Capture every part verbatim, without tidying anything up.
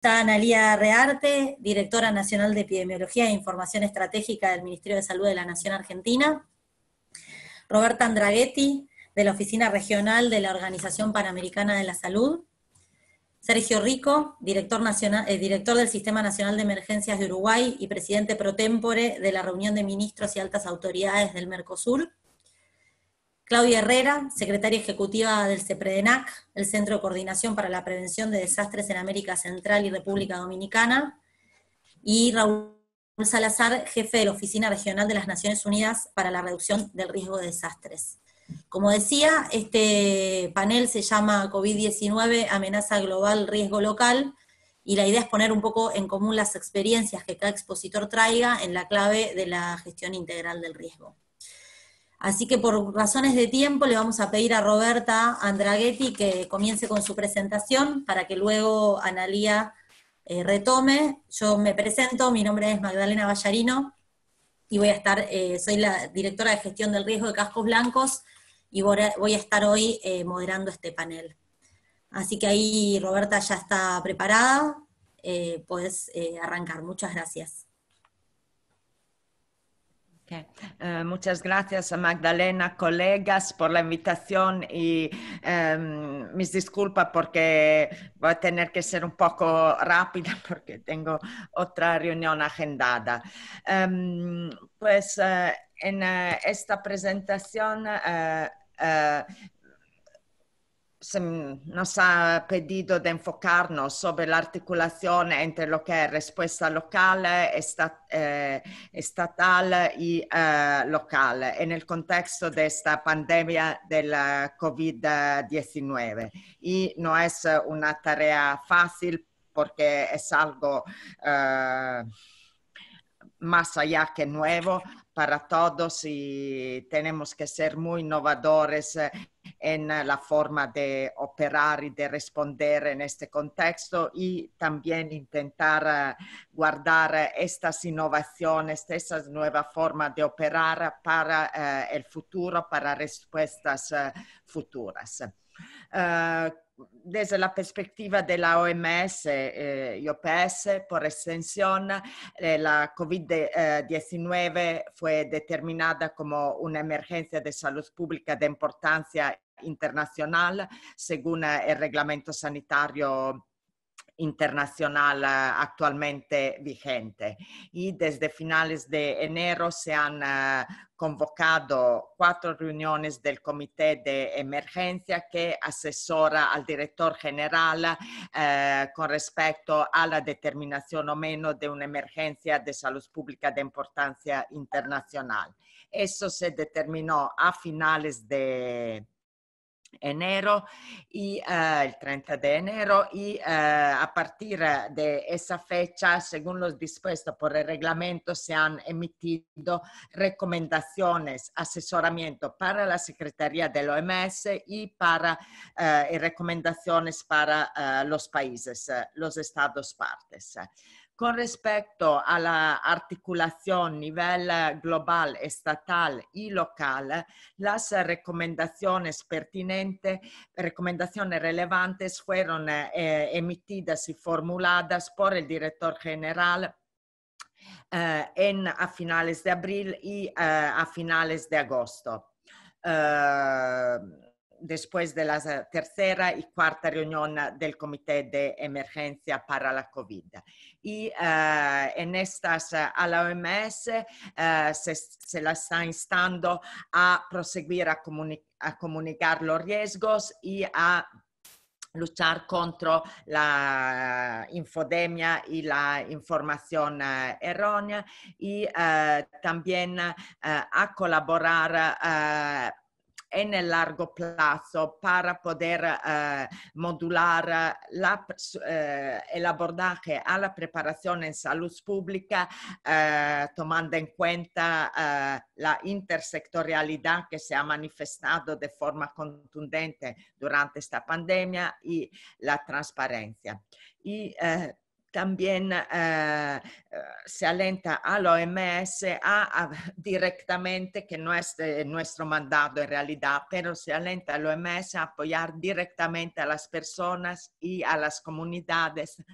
Está Analía Rearte, directora nacional de Epidemiología e Información Estratégica del Ministerio de Salud de la Nación Argentina. Roberta Andraghetti, de la Oficina Regional de la Organización Panamericana de la Salud. Sergio Rico, director, nacional, eh, director del Sistema Nacional de Emergencias de Uruguay y presidente pro tempore de la reunión de ministros y altas autoridades del Mercosur. Claudia Herrera, secretaria ejecutiva del CEPREDENAC, el Centro de Coordinación para la Prevención de Desastres en América Central y República Dominicana. Y Raúl Salazar, jefe de la Oficina Regional de las Naciones Unidas para la Reducción del Riesgo de Desastres. Como decía, este panel se llama COVID diecinueve, amenaza global, riesgo local, y la idea es poner un poco en común las experiencias que cada expositor traiga en la clave de la gestión integral del riesgo. Así que por razones de tiempo le vamos a pedir a Roberta Andraghetti que comience con su presentación para que luego Analía eh, retome. Yo me presento, mi nombre es Magdalena Ballarino y voy a estar, eh, soy la directora de gestión del riesgo de Cascos Blancos y voy a estar hoy eh, moderando este panel. Así que ahí Roberta ya está preparada, eh, puedes eh, arrancar. Muchas gracias. Okay. Uh, muchas gracias a Magdalena, colegas, por la invitación y um, mis disculpas porque voy a tener que ser un poco rápida porque tengo otra reunión agendada. Um, pues uh, en uh, esta presentación uh, uh, se nos ha pedido de enfocarnos sobre la articulación entre lo que es respuesta local, estat, eh, estatal y eh, local en el contexto de esta pandemia del COVID diecinueve. Y no es una tarea fácil porque es algo eh, más allá que nuevo para todos y tenemos que ser muy innovadores en la forma de operar y de responder en este contexto y también intentar uh, guardar estas innovaciones, estas nuevas formas de operar para uh, el futuro, para respuestas uh, futuras. Uh, Desde la perspectiva de la O M S eh, y O P S, por extensión, eh, la COVID diecinueve fue determinada como una emergencia de salud pública de importancia internacional, según el reglamento sanitario internacional actualmente vigente. Y desde finales de enero se han uh, convocado cuatro reuniones del Comité de Emergencia que asesora al director general uh, con respecto a la determinación o menos de una emergencia de salud pública de importancia internacional. Eso se determinó a finales de enero y uh, el treinta de enero y uh, a partir de esa fecha, según los dispuestos por el reglamento, se han emitido recomendaciones, asesoramiento para la Secretaría del O M S y para uh, y recomendaciones para uh, los países, uh, los estados partes. Con respecto a la articulación a nivel global, estatal y local, las recomendaciones pertinentes, recomendaciones relevantes fueron eh, emitidas y formuladas por el director general eh, en, a finales de abril y eh, a finales de agosto. Eh, después de la tercera y cuarta reunión del Comité de Emergencia para la COVID. Y uh, en estas uh, a la O M S uh, se, se la está instando a proseguir a, comuni a comunicar los riesgos y a luchar contra la infodemia y la información uh, errónea y uh, también uh, a colaborar uh, en el largo plazo para poder uh, modular la, uh, el abordaje a la preparación en salud pública, uh, tomando en cuenta uh, la intersectorialidad que se ha manifestado de forma contundente durante esta pandemia y la transparencia. Y, uh, También uh, se alenta a la O M S a, a directamente, que no es de nuestro mandato en realidad, pero se alenta a la O M S a apoyar directamente a las personas y a las comunidades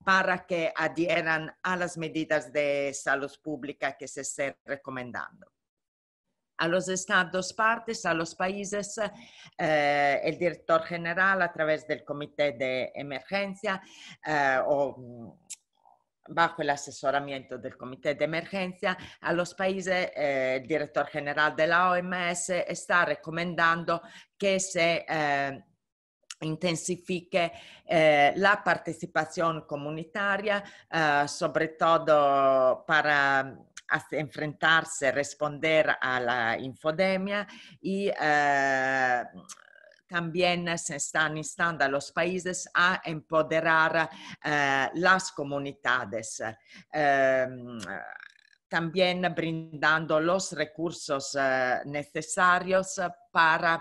para que adhieran a las medidas de salud pública que se estén recomendando. A los estados partes, a los países, eh, el director general a través del comité de emergencia eh, o bajo el asesoramiento del comité de emergencia, a los países, eh, el director general de la O M S está recomendando que se eh, intensifique eh, la participación comunitaria, eh, sobre todo para enfrentarse, responder a la infodemia y eh, también se están instando a los países a empoderar eh, las comunidades. Eh, también brindando los recursos eh, necesarios para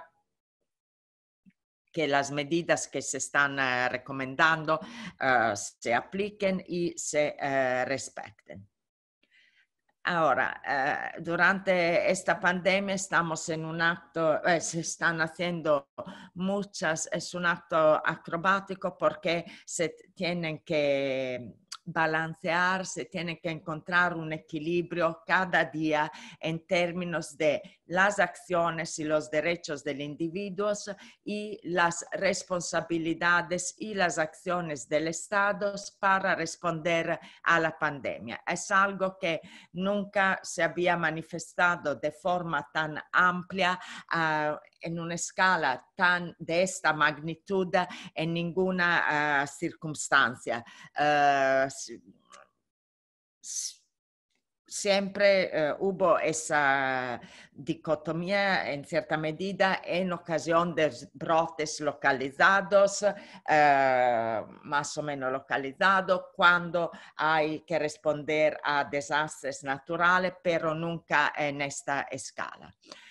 que las medidas que se están uh, recomendando uh, se apliquen y se uh, respeten. Ahora, uh, durante esta pandemia estamos en un acto, eh, se están haciendo muchas, es un acto acrobático porque se tienen que balancear, se tiene que encontrar un equilibrio cada día en términos de las acciones y los derechos del individuo y las responsabilidades y las acciones del Estado para responder a la pandemia. Es algo que nunca se había manifestado de forma tan amplia uh, en una escala tan de esta magnitud en ninguna uh, circunstancia. Uh, Siempre uh, hubo esa dicotomía en cierta medida en ocasión de brotes localizados, uh, más o menos localizados, cuando hay que responder a desastres naturales, pero nunca en esta escala.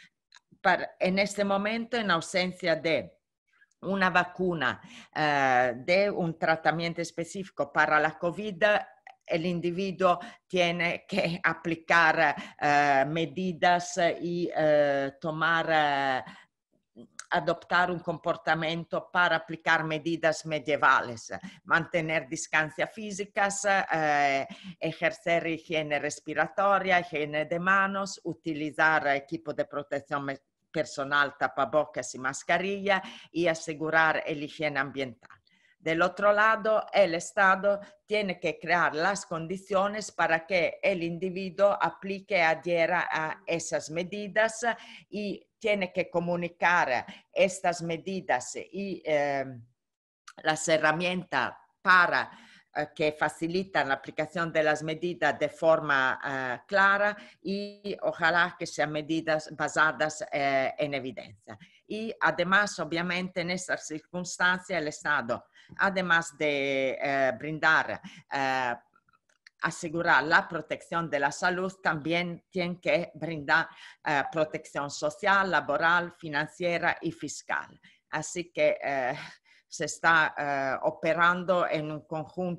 Para, en este momento, en ausencia de una vacuna, uh, de un tratamiento específico para la COVID, el individuo tiene que aplicar uh, medidas y uh, tomar, uh, adoptar un comportamiento para aplicar medidas medievales, mantener distancias físicas, uh, ejercer higiene respiratoria, higiene de manos, utilizar equipo de protección personal, tapabocas y mascarilla y asegurar la higiene ambiental. Del otro lado, el Estado tiene que crear las condiciones para que el individuo aplique y adhiera a esas medidas y tiene que comunicar estas medidas y eh, las herramientas para eh, que facilitan la aplicación de las medidas de forma eh, clara y ojalá que sean medidas basadas eh, en evidencia. Y además, obviamente, en estas circunstancias, el Estado, además de eh, brindar, eh, asegurar la protección de la salud, también tiene que brindar eh, protección social, laboral, financiera y fiscal. Así que eh, se está eh, operando en un conjunto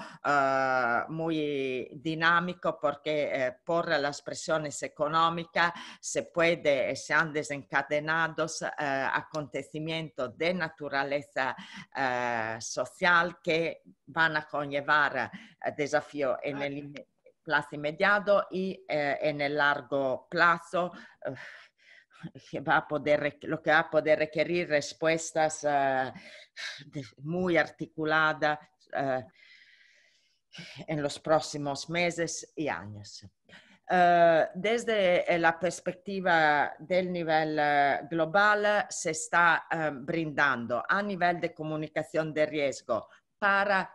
Uh, muy dinámico porque eh, por las presiones económicas se puede, se han desencadenado uh, acontecimientos de naturaleza uh, social que van a conllevar uh, desafíos en el plazo inmediato y uh, en el largo plazo. Uh, que va a poder, lo que va a poder requerir respuestas uh, de, muy articuladas uh, en los próximos meses y años. Uh, desde la perspectiva del nivel uh, global se está uh, brindando a nivel de comunicación de riesgo para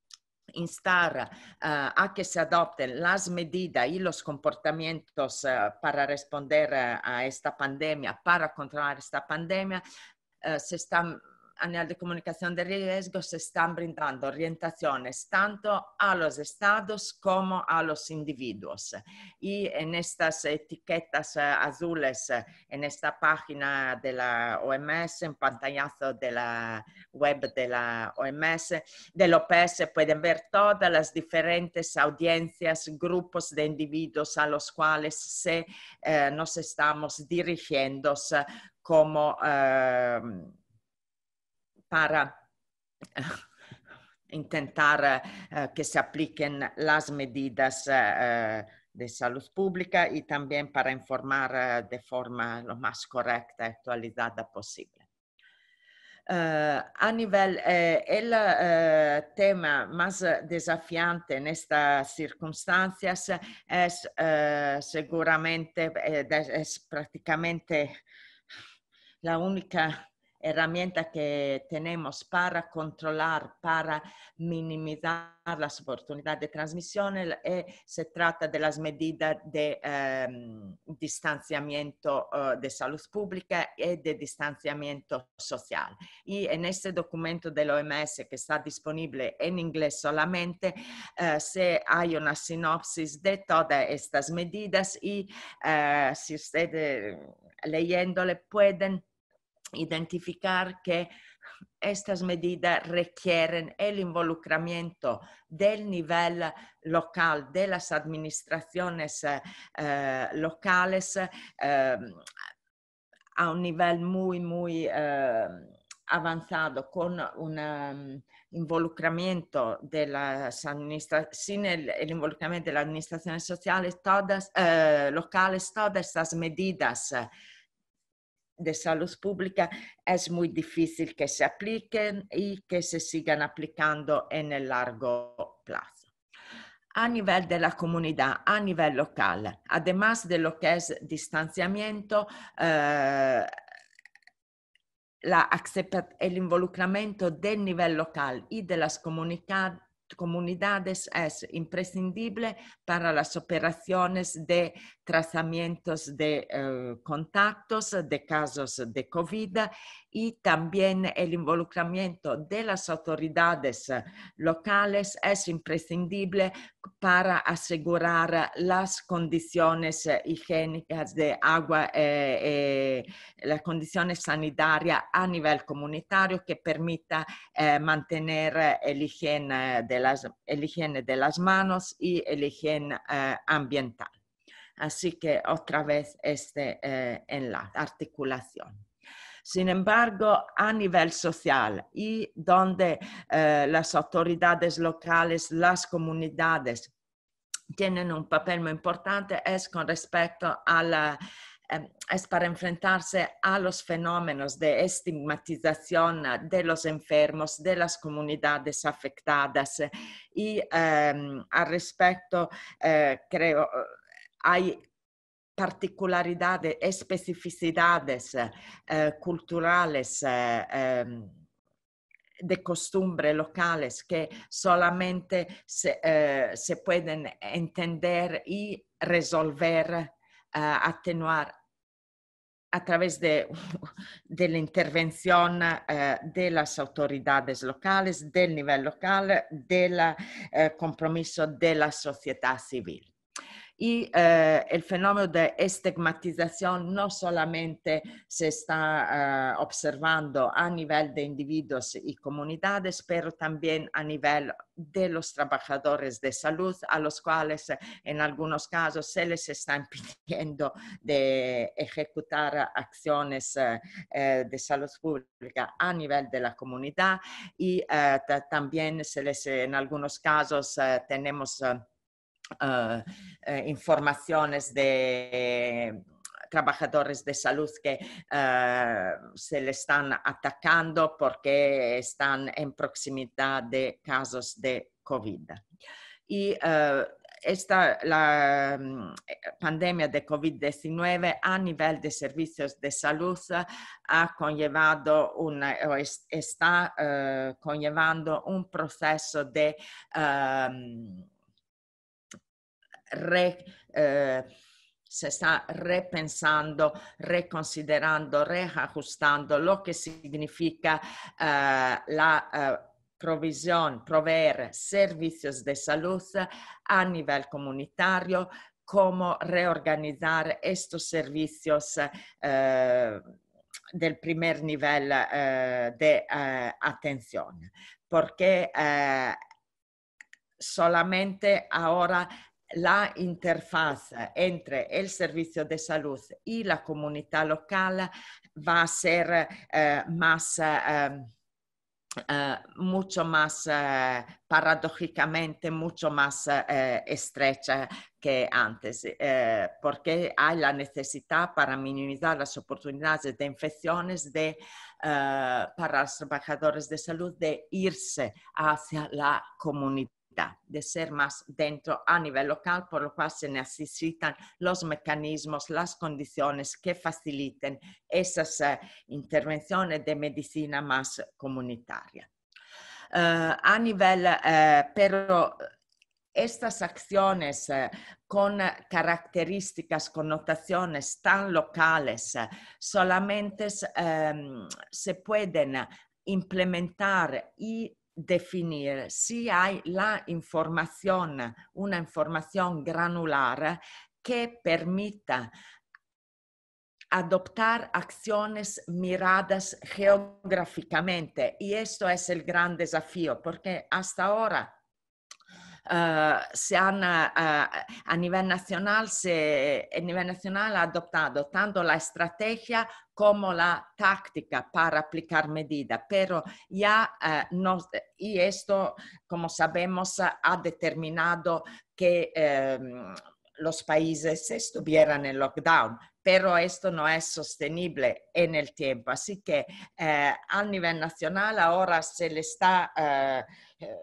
instar uh, a que se adopten las medidas y los comportamientos uh, para responder uh, a esta pandemia, para controlar esta pandemia, uh, se están a nivel de comunicación de riesgo se están brindando orientaciones tanto a los estados como a los individuos. Y en estas etiquetas uh, azules, uh, en esta página de la O M S, en pantallazo de la web de la O M S, del O P S, pueden ver todas las diferentes audiencias, grupos de individuos a los cuales se, uh, nos estamos dirigiendo uh, como uh, para intentar uh, que se apliquen las medidas uh, de salud pública y también para informar uh, de forma lo más correcta y actualizada posible. Uh, a nivel, eh, el uh, tema más desafiante en estas circunstancias es uh, seguramente, eh, es prácticamente la única herramienta que tenemos para controlar, para minimizar las oportunidades de transmisión, eh, se trata de las medidas de eh, distanciamiento uh, de salud pública y de distanciamiento social. Y en este documento del O M S que está disponible en inglés solamente, uh, se hay una sinopsis de todas estas medidas y uh, si ustedes leyéndole pueden identificar que estas medidas requieren el involucramiento del nivel local, de las administraciones eh, locales eh, a un nivel muy, muy eh, avanzado, con un um, involucramiento de las administraciones, sin el, el involucramiento de las administraciones sociales todas, eh, locales, todas estas medidas de salud pública es muy difícil que se apliquen y que se sigan aplicando en el largo plazo. A nivel de la comunidad, a nivel local, además de lo que es distanciamiento, eh, la, el involucramiento del nivel local y de las comunidades comunidades es imprescindible para las operaciones de trazamientos de eh, contactos, de casos de COVID y también el involucramiento de las autoridades locales es imprescindible para asegurar las condiciones higiénicas de agua eh, eh, las condiciones sanitarias a nivel comunitario que permita eh, mantener el higiene de las, el higiene de las manos y el higiene eh, ambiental. Así que otra vez este eh, enlace, articulación. Sin embargo, a nivel social y donde eh, las autoridades locales, las comunidades tienen un papel muy importante es con respecto a la es para enfrentarse a los fenómenos de estigmatización de los enfermos, de las comunidades afectadas y eh, al respecto eh, creo hay particularidades, especificidades eh, culturales eh, eh, de costumbres locales que solamente se, eh, se pueden entender y resolver, eh, atenuar a través de, de la intervención eh, de las autoridades locales, del nivel local, del eh, compromiso de la sociedad civil. Y eh, el fenómeno de estigmatización no solamente se está uh, observando a nivel de individuos y comunidades, pero también a nivel de los trabajadores de salud, a los cuales en algunos casos se les está impidiendo de ejecutar acciones uh, de salud pública a nivel de la comunidad y uh, también se les, en algunos casos uh, tenemos uh, Uh, uh, informaciones de trabajadores de salud que uh, se le están atacando porque están en proximidad de casos de COVID. Y uh, esta, la um, pandemia de COVID diecinueve a nivel de servicios de salud ha conllevado una, o es, está uh, conllevando un proceso de um, Re, eh, se está repensando, reconsiderando, reajustando lo que significa eh, la eh, provisión, proveer servicios de salud a nivel comunitario, cómo reorganizar estos servicios eh, del primer nivel eh, de eh, atención, porque eh, solamente ahora la interfaz entre el servicio de salud y la comunidad local va a ser eh, más, eh, Uh, mucho más, uh, paradójicamente, mucho más uh, estrecha que antes, uh, porque hay la necesidad para minimizar las oportunidades de infecciones de, uh, para los trabajadores de salud de irse hacia la comunidad, de ser más dentro a nivel local, por lo cual se necesitan los mecanismos, las condiciones que faciliten esas uh, intervenciones de medicina más comunitaria. Uh, a nivel, uh, pero estas acciones uh, con características, connotaciones tan locales, uh, solamente um, se pueden implementar y definir si hay la información, una información granular que permita adoptar acciones miradas geográficamente. Y esto es el gran desafío, porque hasta ahora Uh, se han, uh, a nivel nacional, se, a nivel nacional ha adoptado tanto la estrategia como la táctica para aplicar medidas, pero ya uh, no, y esto, como sabemos, ha determinado que um, los países estuvieran en lockdown, pero esto no es sostenible en el tiempo. Así que uh, a nivel nacional ahora se le está uh, uh,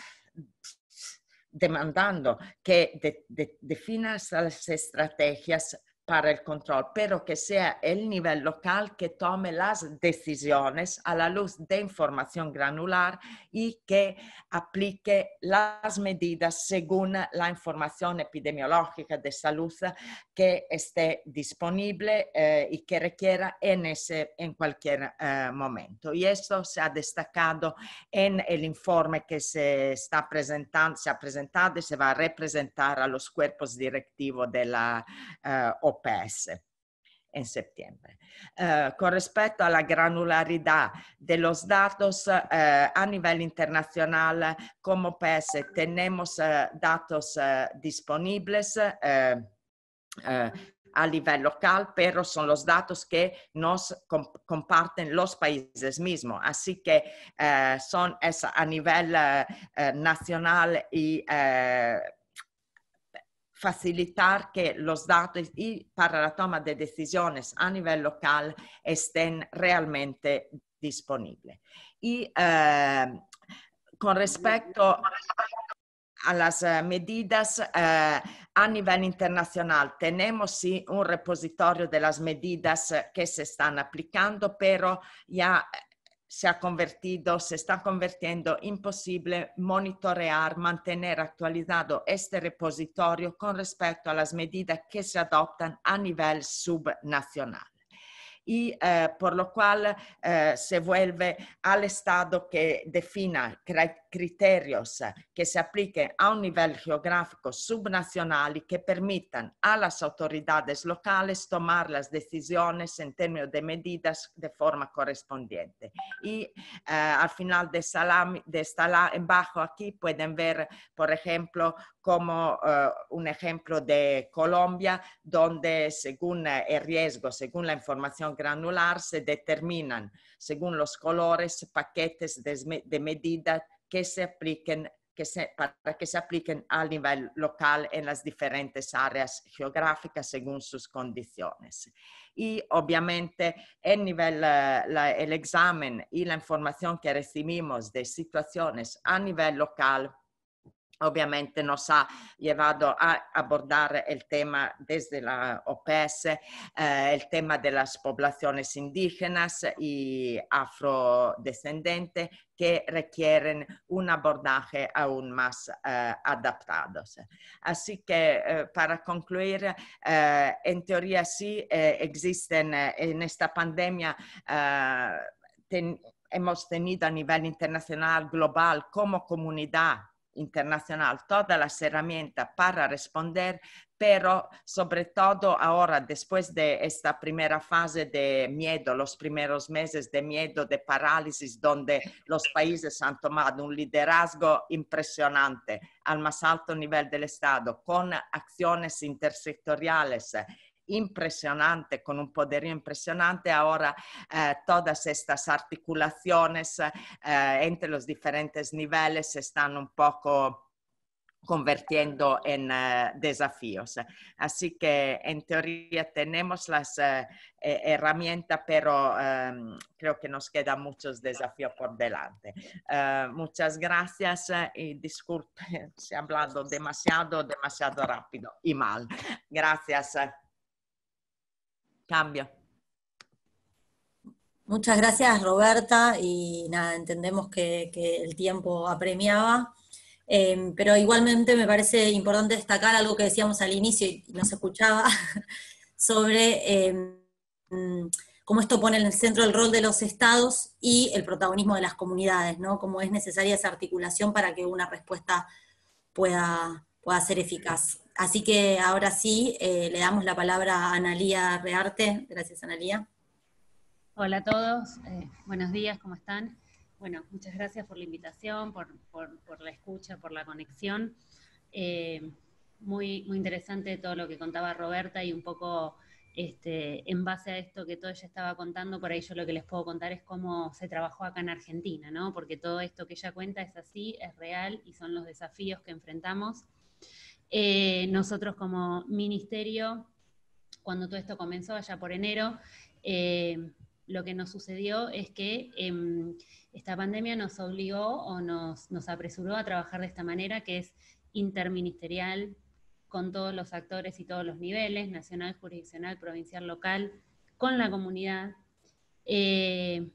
demandando que de, de, definas las estrategias para el control, pero que sea el nivel local que tome las decisiones a la luz de información granular y que aplique las medidas según la información epidemiológica de salud que esté disponible eh, y que requiera en, ese, en cualquier eh, momento. Y esto se ha destacado en el informe que se está presentando, se ha presentado y se va a representar a los cuerpos directivos de la uh, O P S en septiembre. Uh, con respecto a la granularidad de los datos uh, a nivel internacional, como O P S tenemos uh, datos uh, disponibles uh, uh, a nivel local, pero son los datos que nos comp comparten los países mismos. Así que uh, son es a nivel uh, uh, nacional y uh, facilitar que los datos y para la toma de decisiones a nivel local estén realmente disponibles. Y uh, con respecto a las uh, medidas uh, a nivel internacional, tenemos sí un repositorio de las medidas uh, que se están aplicando, pero ya se ha convertido, se está convirtiendo imposible monitorear, mantener actualizado este repositorio con respecto a las medidas que se adoptan a nivel subnacional. Y eh, por lo cual eh, se vuelve al Estado que defina criterios que se apliquen a un nivel geográfico subnacional y que permitan a las autoridades locales tomar las decisiones en términos de medidas de forma correspondiente. Y eh, al final de, salami, de esta bajo aquí pueden ver, por ejemplo, como uh, un ejemplo de Colombia, donde según el riesgo, según la información granular, se determinan, según los colores, paquetes de, de medidas que se apliquen, que se, para que se apliquen a nivel local en las diferentes áreas geográficas según sus condiciones. Y obviamente el nivel, la, el examen y la información que recibimos de situaciones a nivel local obviamente nos ha llevado a abordar el tema desde la O P S, eh, el tema de las poblaciones indígenas y afrodescendentes que requieren un abordaje aún más eh, adaptado. Así que eh, para concluir, eh, en teoría sí eh, existen eh, en esta pandemia eh, ten, hemos tenido a nivel internacional, global, como comunidad internacional, todas las herramientas para responder, pero sobre todo ahora, después de esta primera fase de miedo, los primeros meses de miedo, de parálisis, donde los países han tomado un liderazgo impresionante al más alto nivel del Estado, con acciones intersectoriales impresionante, con un poderío impresionante. Ahora eh, todas estas articulaciones eh, entre los diferentes niveles se están un poco convirtiendo en uh, desafíos. Así que en teoría tenemos las uh, eh, herramientas, pero um, creo que nos quedan muchos desafíos por delante. Uh, muchas gracias uh, y disculpe si he hablado demasiado, demasiado rápido y mal. Gracias. Cambio. Muchas gracias, Roberta, y nada, entendemos que, que el tiempo apremiaba. Eh, pero igualmente me parece importante destacar algo que decíamos al inicio y no se escuchaba, sobre eh, cómo esto pone en el centro el rol de los estados y el protagonismo de las comunidades, ¿no? Cómo es necesaria esa articulación para que una respuesta pueda, pueda ser eficaz. Así que ahora sí, eh, le damos la palabra a Analía Rearte. Gracias, Analía. Hola a todos, eh, buenos días, ¿cómo están? Bueno, muchas gracias por la invitación, por, por, por la escucha, por la conexión. Eh, muy, muy interesante todo lo que contaba Roberta y un poco este, en base a esto que todo ella estaba contando, por ahí yo lo que les puedo contar es cómo se trabajó acá en Argentina, ¿no? Porque todo esto que ella cuenta es así, es real y son los desafíos que enfrentamos. Eh, nosotros como ministerio, cuando todo esto comenzó allá por enero, eh, lo que nos sucedió es que eh, esta pandemia nos obligó o nos, nos apresuró a trabajar de esta manera, que es interministerial, con todos los actores y todos los niveles, nacional, jurisdiccional, provincial, local, con la comunidad. Eh,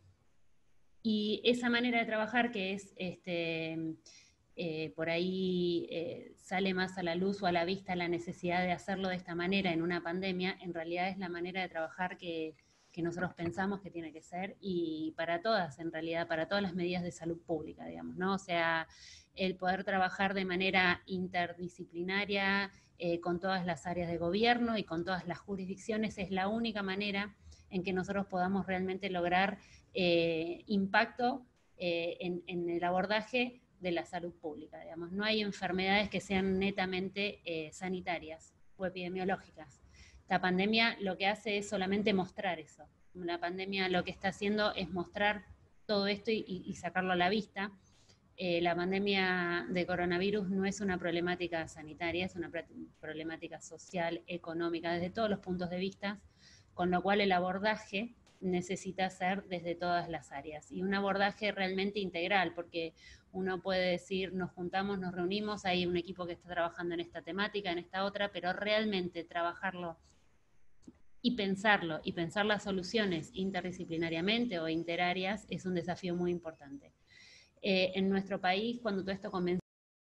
y esa manera de trabajar que es, este, eh, por ahí eh, sale más a la luz o a la vista la necesidad de hacerlo de esta manera en una pandemia, en realidad es la manera de trabajar que que nosotros pensamos que tiene que ser, y para todas, en realidad, para todas las medidas de salud pública, digamos, ¿no? O sea, el poder trabajar de manera interdisciplinaria eh, con todas las áreas de gobierno y con todas las jurisdicciones es la única manera en que nosotros podamos realmente lograr eh, impacto eh, en, en el abordaje de la salud pública, digamos. No hay enfermedades que sean netamente eh, sanitarias o epidemiológicas. La pandemia lo que hace es solamente mostrar eso. La pandemia lo que está haciendo es mostrar todo esto y, y sacarlo a la vista. Eh, la pandemia de coronavirus no es una problemática sanitaria, es una problemática social, económica, desde todos los puntos de vista, con lo cual el abordaje necesita ser desde todas las áreas. Y un abordaje realmente integral, porque uno puede decir, nos juntamos, nos reunimos, hay un equipo que está trabajando en esta temática, en esta otra, pero realmente trabajarlo y pensarlo, y pensar las soluciones interdisciplinariamente o interarias es un desafío muy importante. Eh, en nuestro país, cuando todo esto comenzó,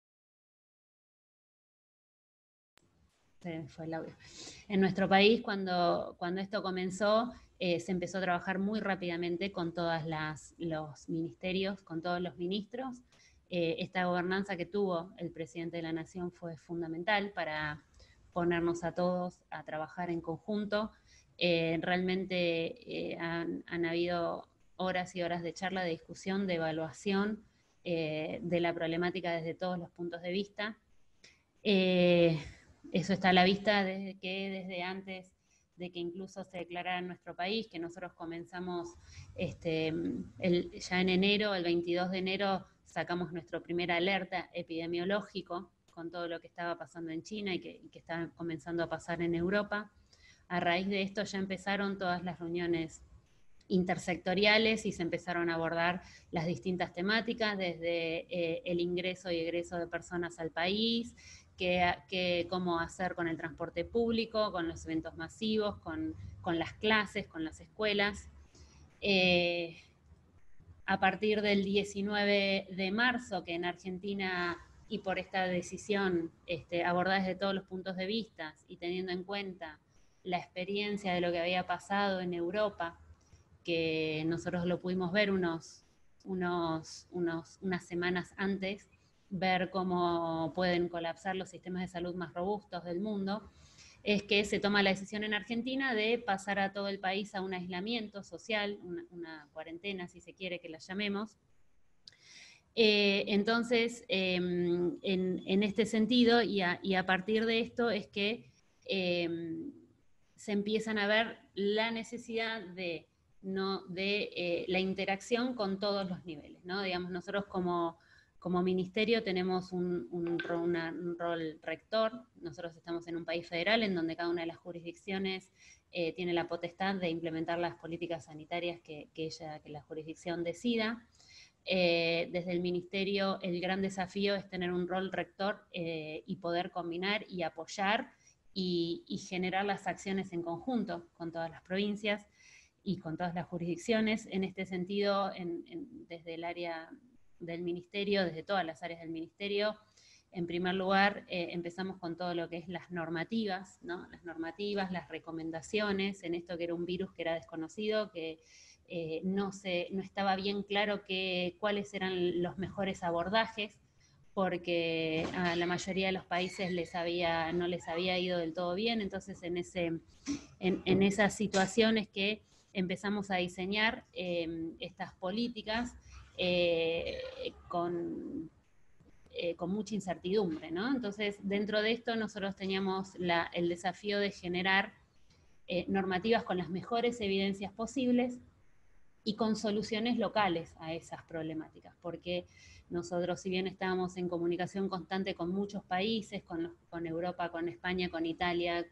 se fue el audio. En nuestro país, cuando, cuando esto comenzó, eh, se empezó a trabajar muy rápidamente con todos los ministerios, con todos los ministros. Eh, esta gobernanza que tuvo el presidente de la Nación fue fundamental para ponernos a todos a trabajar en conjunto. Eh, realmente eh, han, han habido horas y horas de charla, de discusión, de evaluación eh, de la problemática desde todos los puntos de vista. Eh, eso está a la vista desde que desde antes de que incluso se declarara en nuestro país, que nosotros comenzamos este, el, ya en enero, el veintidós de enero, sacamos nuestro primer alerta epidemiológico con todo lo que estaba pasando en China y que, y que estaba comenzando a pasar en Europa. A raíz de esto ya empezaron todas las reuniones intersectoriales y se empezaron a abordar las distintas temáticas, desde eh, el ingreso y egreso de personas al país, que, que, cómo hacer con el transporte público, con los eventos masivos, con, con las clases, con las escuelas. Eh, a partir del diecinueve de marzo, que en Argentina, y por esta decisión este, abordada desde todos los puntos de vista y teniendo en cuenta la experiencia de lo que había pasado en Europa, que nosotros lo pudimos ver unos, unos, unos, unas semanas antes, ver cómo pueden colapsar los sistemas de salud más robustos del mundo, es que se toma la decisión en Argentina de pasar a todo el país a un aislamiento social, una, una cuarentena, si se quiere que la llamemos. Eh, entonces, eh, en, en este sentido, y a, y a partir de esto, es que eh, se empiezan a ver la necesidad de, no, de eh, la interacción con todos los niveles, ¿no? Digamos, nosotros como, como ministerio tenemos un, un, una, un rol rector, nosotros estamos en un país federal en donde cada una de las jurisdicciones eh, tiene la potestad de implementar las políticas sanitarias que, que, ella, que la jurisdicción decida. Eh, desde el ministerio el gran desafío es tener un rol rector eh, y poder combinar y apoyar y, y generar las acciones en conjunto con todas las provincias y con todas las jurisdicciones. En este sentido, en, en, desde el área del ministerio, desde todas las áreas del ministerio, en primer lugar eh, empezamos con todo lo que es las normativas, ¿no? Las normativas, las recomendaciones, en esto que era un virus que era desconocido, que Eh, no, se, no estaba bien claro que, cuáles eran los mejores abordajes, porque a la mayoría de los países les había, no les había ido del todo bien, entonces en, ese, en, en esas situaciones que empezamos a diseñar eh, estas políticas eh, con, eh, con mucha incertidumbre, ¿no? Entonces dentro de esto nosotros teníamos la, el desafío de generar eh, normativas con las mejores evidencias posibles, y con soluciones locales a esas problemáticas, porque nosotros, si bien estábamos en comunicación constante con muchos países, con, los, con Europa, con España, con Italia,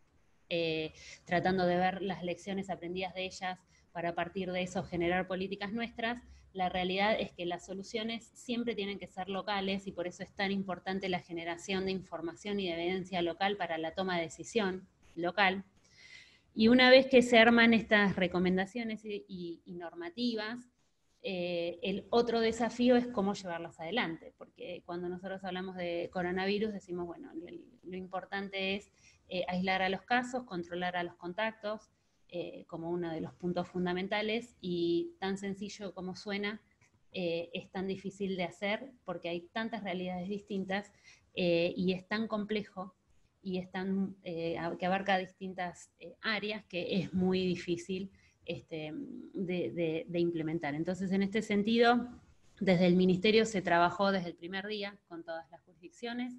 eh, tratando de ver las lecciones aprendidas de ellas para a partir de eso generar políticas nuestras, la realidad es que las soluciones siempre tienen que ser locales y por eso es tan importante la generación de información y de evidencia local para la toma de decisión local. Y una vez que se arman estas recomendaciones y, y, y normativas, eh, el otro desafío es cómo llevarlas adelante, porque cuando nosotros hablamos de coronavirus decimos, bueno, el, lo importante es eh, aislar a los casos, controlar a los contactos, eh, como uno de los puntos fundamentales, y tan sencillo como suena, eh, es tan difícil de hacer, porque hay tantas realidades distintas, eh, y es tan complejo, y están, eh, que abarca distintas eh, áreas que es muy difícil este, de, de, de implementar. Entonces, en este sentido, desde el Ministerio se trabajó desde el primer día con todas las jurisdicciones,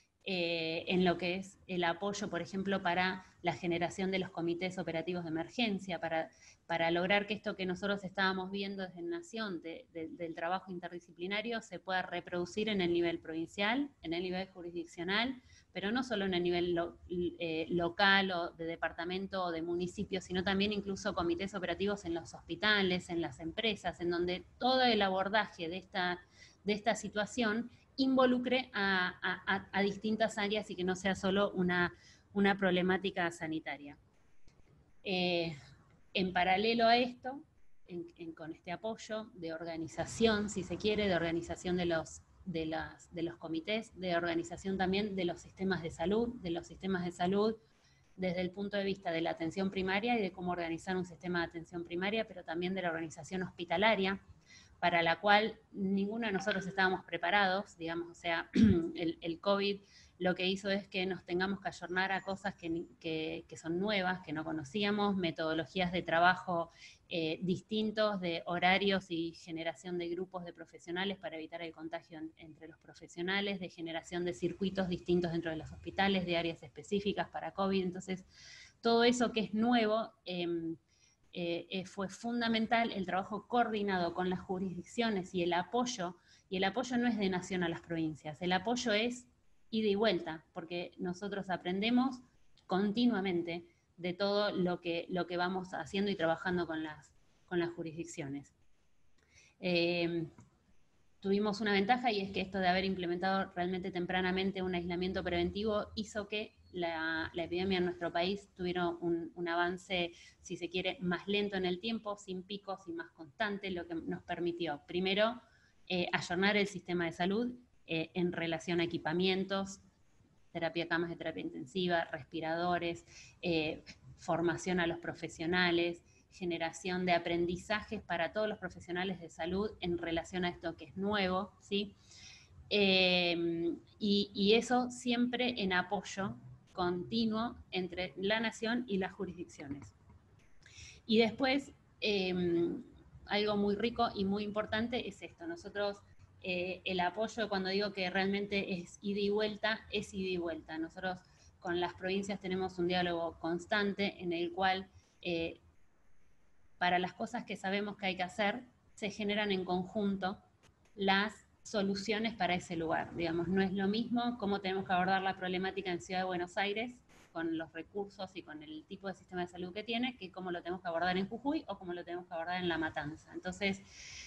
eh, en lo que es el apoyo, por ejemplo, para la generación de los comités operativos de emergencia, para, para lograr que esto que nosotros estábamos viendo desde Nación, de, de, del trabajo interdisciplinario, se pueda reproducir en el nivel provincial, en el nivel jurisdiccional, pero no solo en el nivel lo, eh, local o de departamento o de municipio, sino también incluso comités operativos en los hospitales, en las empresas, en donde todo el abordaje de esta, de esta situación involucre a, a, a distintas áreas y que no sea solo una, una problemática sanitaria. Eh, en paralelo a esto, en, en, con este apoyo de organización, si se quiere, de organización de los, de, las, de los comités, de organización también de los sistemas de salud, de los sistemas de salud desde el punto de vista de la atención primaria y de cómo organizar un sistema de atención primaria, pero también de la organización hospitalaria, para la cual ninguno de nosotros estábamos preparados, digamos, o sea, el, el COVID lo que hizo es que nos tengamos que ayornar a cosas que, que, que son nuevas, que no conocíamos, metodologías de trabajo eh, distintos, de horarios y generación de grupos de profesionales para evitar el contagio en, entre los profesionales, de generación de circuitos distintos dentro de los hospitales, de áreas específicas para COVID. Entonces, todo eso que es nuevo, eh, eh, fue fundamental el trabajo coordinado con las jurisdicciones y el apoyo, y el apoyo no es de Nación a las provincias, el apoyo es ida y vuelta, porque nosotros aprendemos continuamente de todo lo que, lo que vamos haciendo y trabajando con las, con las jurisdicciones. Eh, tuvimos una ventaja y es que esto de haber implementado realmente tempranamente un aislamiento preventivo hizo que la, la epidemia en nuestro país tuviera un, un avance, si se quiere, más lento en el tiempo, sin picos y más constante, lo que nos permitió, primero, eh, ayornar el sistema de salud eh, en relación a equipamientos, terapia, camas de terapia intensiva, respiradores, eh, formación a los profesionales, generación de aprendizajes para todos los profesionales de salud en relación a esto que es nuevo, ¿sí? Eh, y, y eso siempre en apoyo continuo entre la Nación y las jurisdicciones. Y después, eh, algo muy rico y muy importante es esto. Nosotros, eh, el apoyo, cuando digo que realmente es ida y vuelta, es ida y vuelta. Nosotros con las provincias tenemos un diálogo constante en el cual eh, para las cosas que sabemos que hay que hacer, se generan en conjunto las soluciones para ese lugar. Digamos, no es lo mismo cómo tenemos que abordar la problemática en Ciudad de Buenos Aires, con los recursos y con el tipo de sistema de salud que tiene, que cómo lo tenemos que abordar en Jujuy o cómo lo tenemos que abordar en La Matanza. Entonces,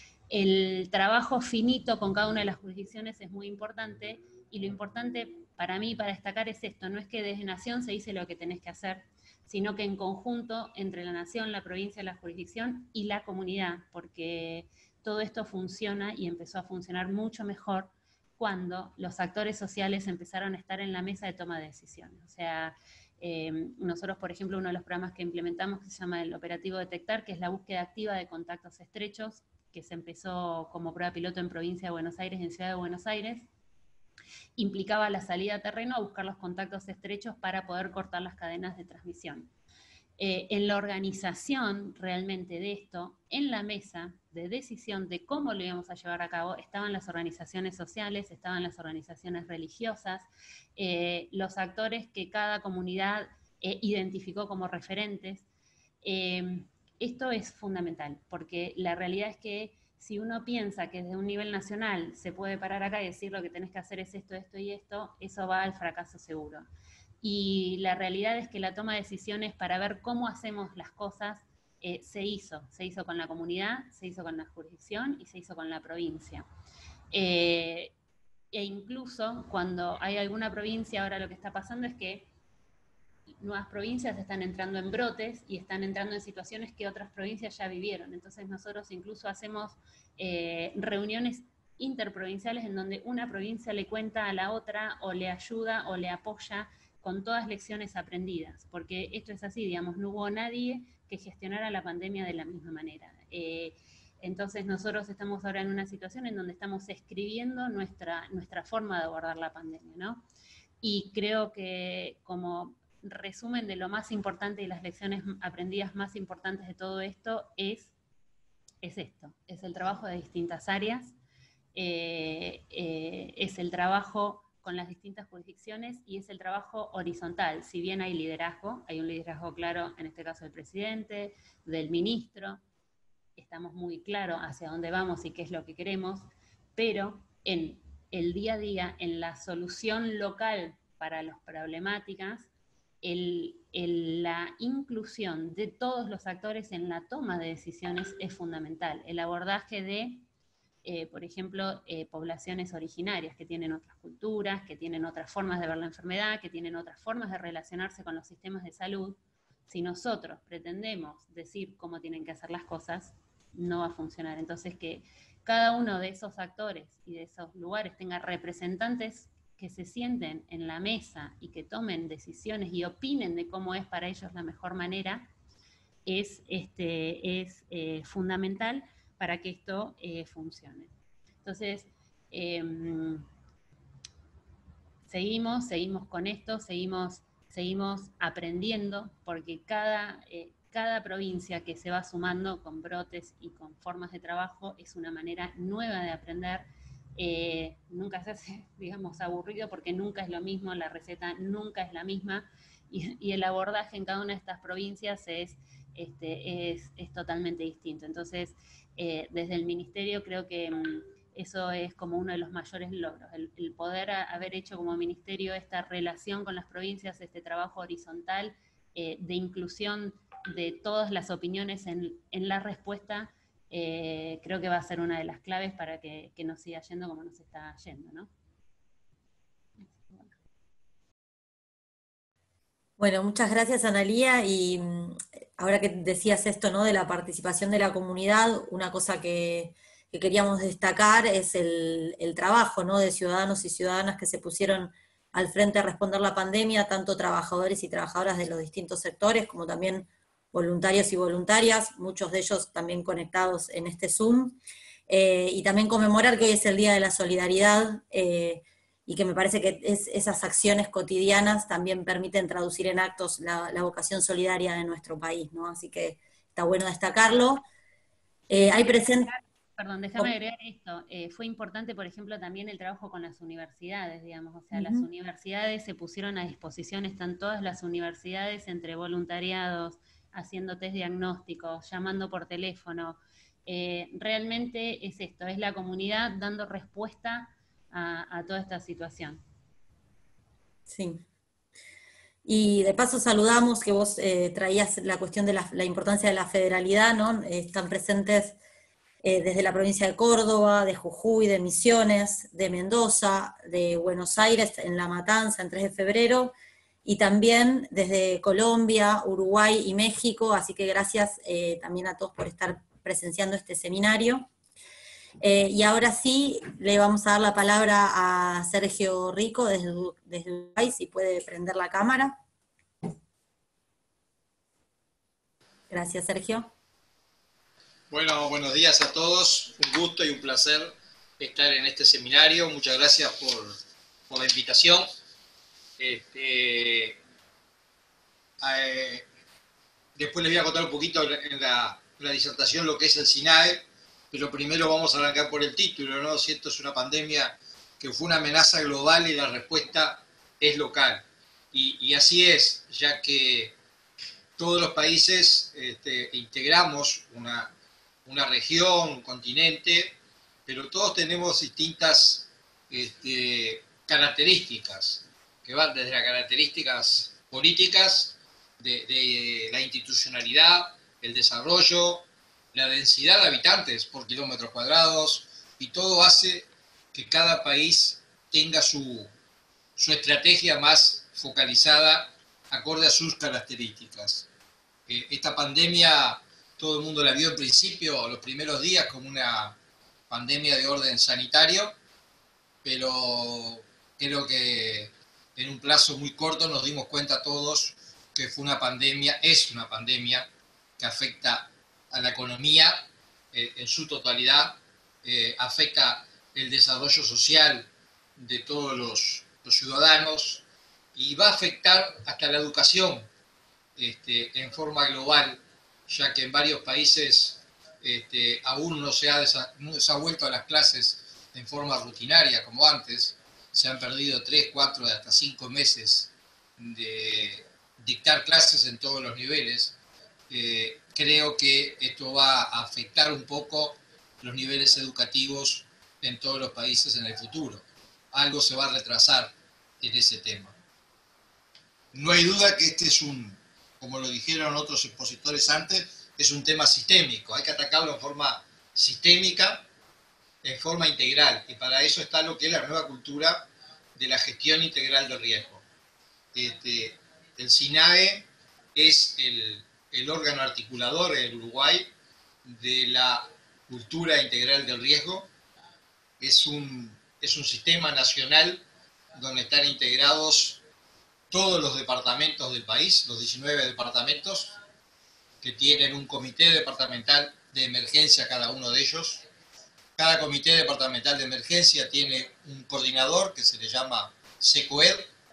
el trabajo finito con cada una de las jurisdicciones es muy importante, y lo importante para mí, para destacar, es esto: no es que desde Nación se dice lo que tenés que hacer, sino que en conjunto entre la Nación, la provincia, la jurisdicción y la comunidad, porque todo esto funciona y empezó a funcionar mucho mejor cuando los actores sociales empezaron a estar en la mesa de toma de decisiones. O sea, eh, nosotros, por ejemplo, uno de los programas que implementamos, que se llama el Operativo Detectar, que es la búsqueda activa de contactos estrechos, que se empezó como prueba piloto en Provincia de Buenos Aires y en Ciudad de Buenos Aires, implicaba la salida a terreno a buscar los contactos estrechos para poder cortar las cadenas de transmisión. Eh, en la organización realmente de esto, en la mesa de decisión de cómo lo íbamos a llevar a cabo, estaban las organizaciones sociales, estaban las organizaciones religiosas, eh, los actores que cada comunidad eh, identificó como referentes. Eh, esto es fundamental, porque la realidad es que si uno piensa que desde un nivel nacional se puede parar acá y decir lo que tenés que hacer es esto, esto y esto, eso va al fracaso seguro. Y la realidad es que la toma de decisiones para ver cómo hacemos las cosas eh, se hizo. Se hizo con la comunidad, se hizo con la jurisdicción y se hizo con la provincia. Eh, e incluso cuando hay alguna provincia, ahora lo que está pasando es que nuevas provincias están entrando en brotes y están entrando en situaciones que otras provincias ya vivieron. Entonces nosotros incluso hacemos eh, reuniones interprovinciales en donde una provincia le cuenta a la otra o le ayuda o le apoya con todas lecciones aprendidas, porque esto es así, digamos, no hubo nadie que gestionara la pandemia de la misma manera. Eh, entonces nosotros estamos ahora en una situación en donde estamos escribiendo nuestra, nuestra forma de abordar la pandemia, ¿no? Y creo que como resumen de lo más importante y las lecciones aprendidas más importantes de todo esto es, es esto, es el trabajo de distintas áreas, eh, eh, es el trabajo con las distintas jurisdicciones y es el trabajo horizontal. Si bien hay liderazgo, hay un liderazgo claro, en este caso del presidente, del ministro, estamos muy claros hacia dónde vamos y qué es lo que queremos, pero en el día a día, en la solución local para las problemáticas, el, el, la inclusión de todos los actores en la toma de decisiones es fundamental. El abordaje de Eh, por ejemplo, eh, poblaciones originarias que tienen otras culturas, que tienen otras formas de ver la enfermedad, que tienen otras formas de relacionarse con los sistemas de salud. Si nosotros pretendemos decir cómo tienen que hacer las cosas, no va a funcionar. Entonces, que cada uno de esos actores y de esos lugares tenga representantes que se sienten en la mesa y que tomen decisiones y opinen de cómo es para ellos la mejor manera, es, este, es eh, fundamental para que esto eh, funcione. Entonces, eh, seguimos, seguimos con esto, seguimos, seguimos aprendiendo, porque cada, eh, cada provincia que se va sumando con brotes y con formas de trabajo es una manera nueva de aprender. Eh, nunca se hace, digamos, aburrido, porque nunca es lo mismo, la receta nunca es la misma, y, y el abordaje en cada una de estas provincias es, este, es, es totalmente distinto. Entonces, Eh, desde el ministerio creo que um, eso es como uno de los mayores logros, el, el poder a, haber hecho como ministerio esta relación con las provincias, este trabajo horizontal eh, de inclusión de todas las opiniones en, en la respuesta, eh, creo que va a ser una de las claves para que, que nos siga yendo como nos está yendo, ¿no? Bueno, muchas gracias, Analía, y ahora que decías esto, ¿no?, de la participación de la comunidad, una cosa que, que queríamos destacar es el, el trabajo, ¿no?, de ciudadanos y ciudadanas que se pusieron al frente a responder la pandemia, tanto trabajadores y trabajadoras de los distintos sectores, como también voluntarios y voluntarias, muchos de ellos también conectados en este Zoom, eh, y también conmemorar que hoy es el Día de la Solidaridad, eh, y que me parece que es, esas acciones cotidianas también permiten traducir en actos la, la vocación solidaria de nuestro país, ¿no? Así que está bueno destacarlo. Eh, hay presente... Perdón, déjame agregar esto. Eh, fue importante, por ejemplo, también el trabajo con las universidades, digamos. O sea, uh-huh. Las universidades se pusieron a disposición, están todas las universidades entre voluntariados, haciendo test diagnósticos, llamando por teléfono. Eh, realmente es esto, es la comunidad dando respuesta a, a toda esta situación. Sí. Y de paso saludamos que vos eh, traías la cuestión de la, la importancia de la federalidad, ¿no? Eh, están presentes eh, desde la provincia de Córdoba, de Jujuy, de Misiones, de Mendoza, de Buenos Aires, en La Matanza, en tres de febrero, y también desde Colombia, Uruguay y México, así que gracias eh, también a todos por estar presenciando este seminario. Eh, y ahora sí, le vamos a dar la palabra a Sergio Rico desde, desde Uruguay, si puede prender la cámara. Gracias, Sergio. Bueno, buenos días a todos. Un gusto y un placer estar en este seminario. Muchas gracias por, por la invitación. Este, eh, después les voy a contar un poquito en la, en la disertación lo que es el SINAE. Pero primero vamos a arrancar por el título, ¿no? Si esto es una pandemia que fue una amenaza global y la respuesta es local. Y, y así es, ya que todos los países este, integramos una, una región, un continente, pero todos tenemos distintas este, características, que van desde las características políticas, de, de la institucionalidad, el desarrollo, la densidad de habitantes por kilómetros cuadrados, y todo hace que cada país tenga su, su estrategia más focalizada acorde a sus características. Eh, esta pandemia todo el mundo la vio en principio, los primeros días, como una pandemia de orden sanitario, pero creo que en un plazo muy corto nos dimos cuenta todos que fue una pandemia, es una pandemia que afecta a la economía eh, en su totalidad, eh, afecta el desarrollo social de todos los, los ciudadanos y va a afectar hasta la educación este, en forma global, ya que en varios países este, aún no se, ha desa, no se ha vuelto a las clases en forma rutinaria como antes, se han perdido tres, cuatro, hasta cinco meses de dictar clases en todos los niveles. Eh, creo que esto va a afectar un poco los niveles educativos en todos los países en el futuro. Algo se va a retrasar en ese tema. No hay duda que este es un, como lo dijeron otros expositores antes, es un tema sistémico. Hay que atacarlo en forma sistémica, en forma integral. Y para eso está lo que es la nueva cultura de la gestión integral del riesgo. Este, el SINAE es el, el órgano articulador en el Uruguay de la cultura integral del riesgo. Es un, es un sistema nacional donde están integrados todos los departamentos del país, los diecinueve departamentos, que tienen un comité departamental de emergencia cada uno de ellos. Cada comité departamental de emergencia tiene un coordinador que se le llama SECOED,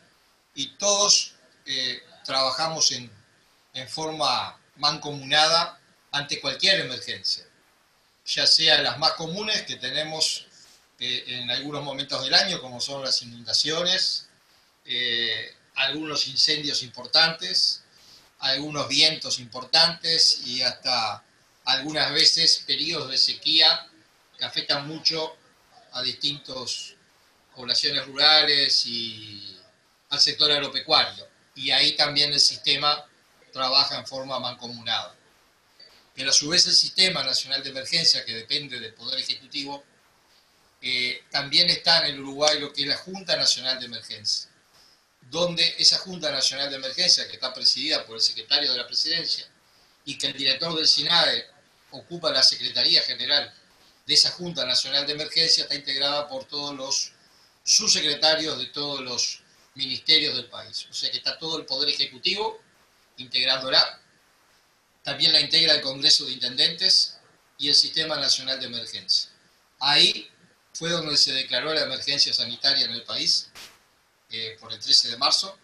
y todos eh, trabajamos en, en forma mancomunada ante cualquier emergencia, ya sea las más comunes que tenemos eh, en algunos momentos del año, como son las inundaciones, eh, algunos incendios importantes, algunos vientos importantes y hasta algunas veces periodos de sequía que afectan mucho a distintas poblaciones rurales y al sector agropecuario. Y ahí también el sistema trabaja en forma mancomunada. Pero a su vez el Sistema Nacional de Emergencia, que depende del Poder Ejecutivo, eh, también está en el Uruguay lo que es la Junta Nacional de Emergencia, donde esa Junta Nacional de Emergencia, que está presidida por el secretario de la Presidencia, y que el director del SINAE ocupa la Secretaría General de esa Junta Nacional de Emergencia, está integrada por todos los subsecretarios de todos los ministerios del país. O sea que está todo el Poder Ejecutivo integrándola. También la integra el Congreso de Intendentes y el Sistema Nacional de Emergencia. Ahí fue donde se declaró la emergencia sanitaria en el país, eh, por el trece de marzo,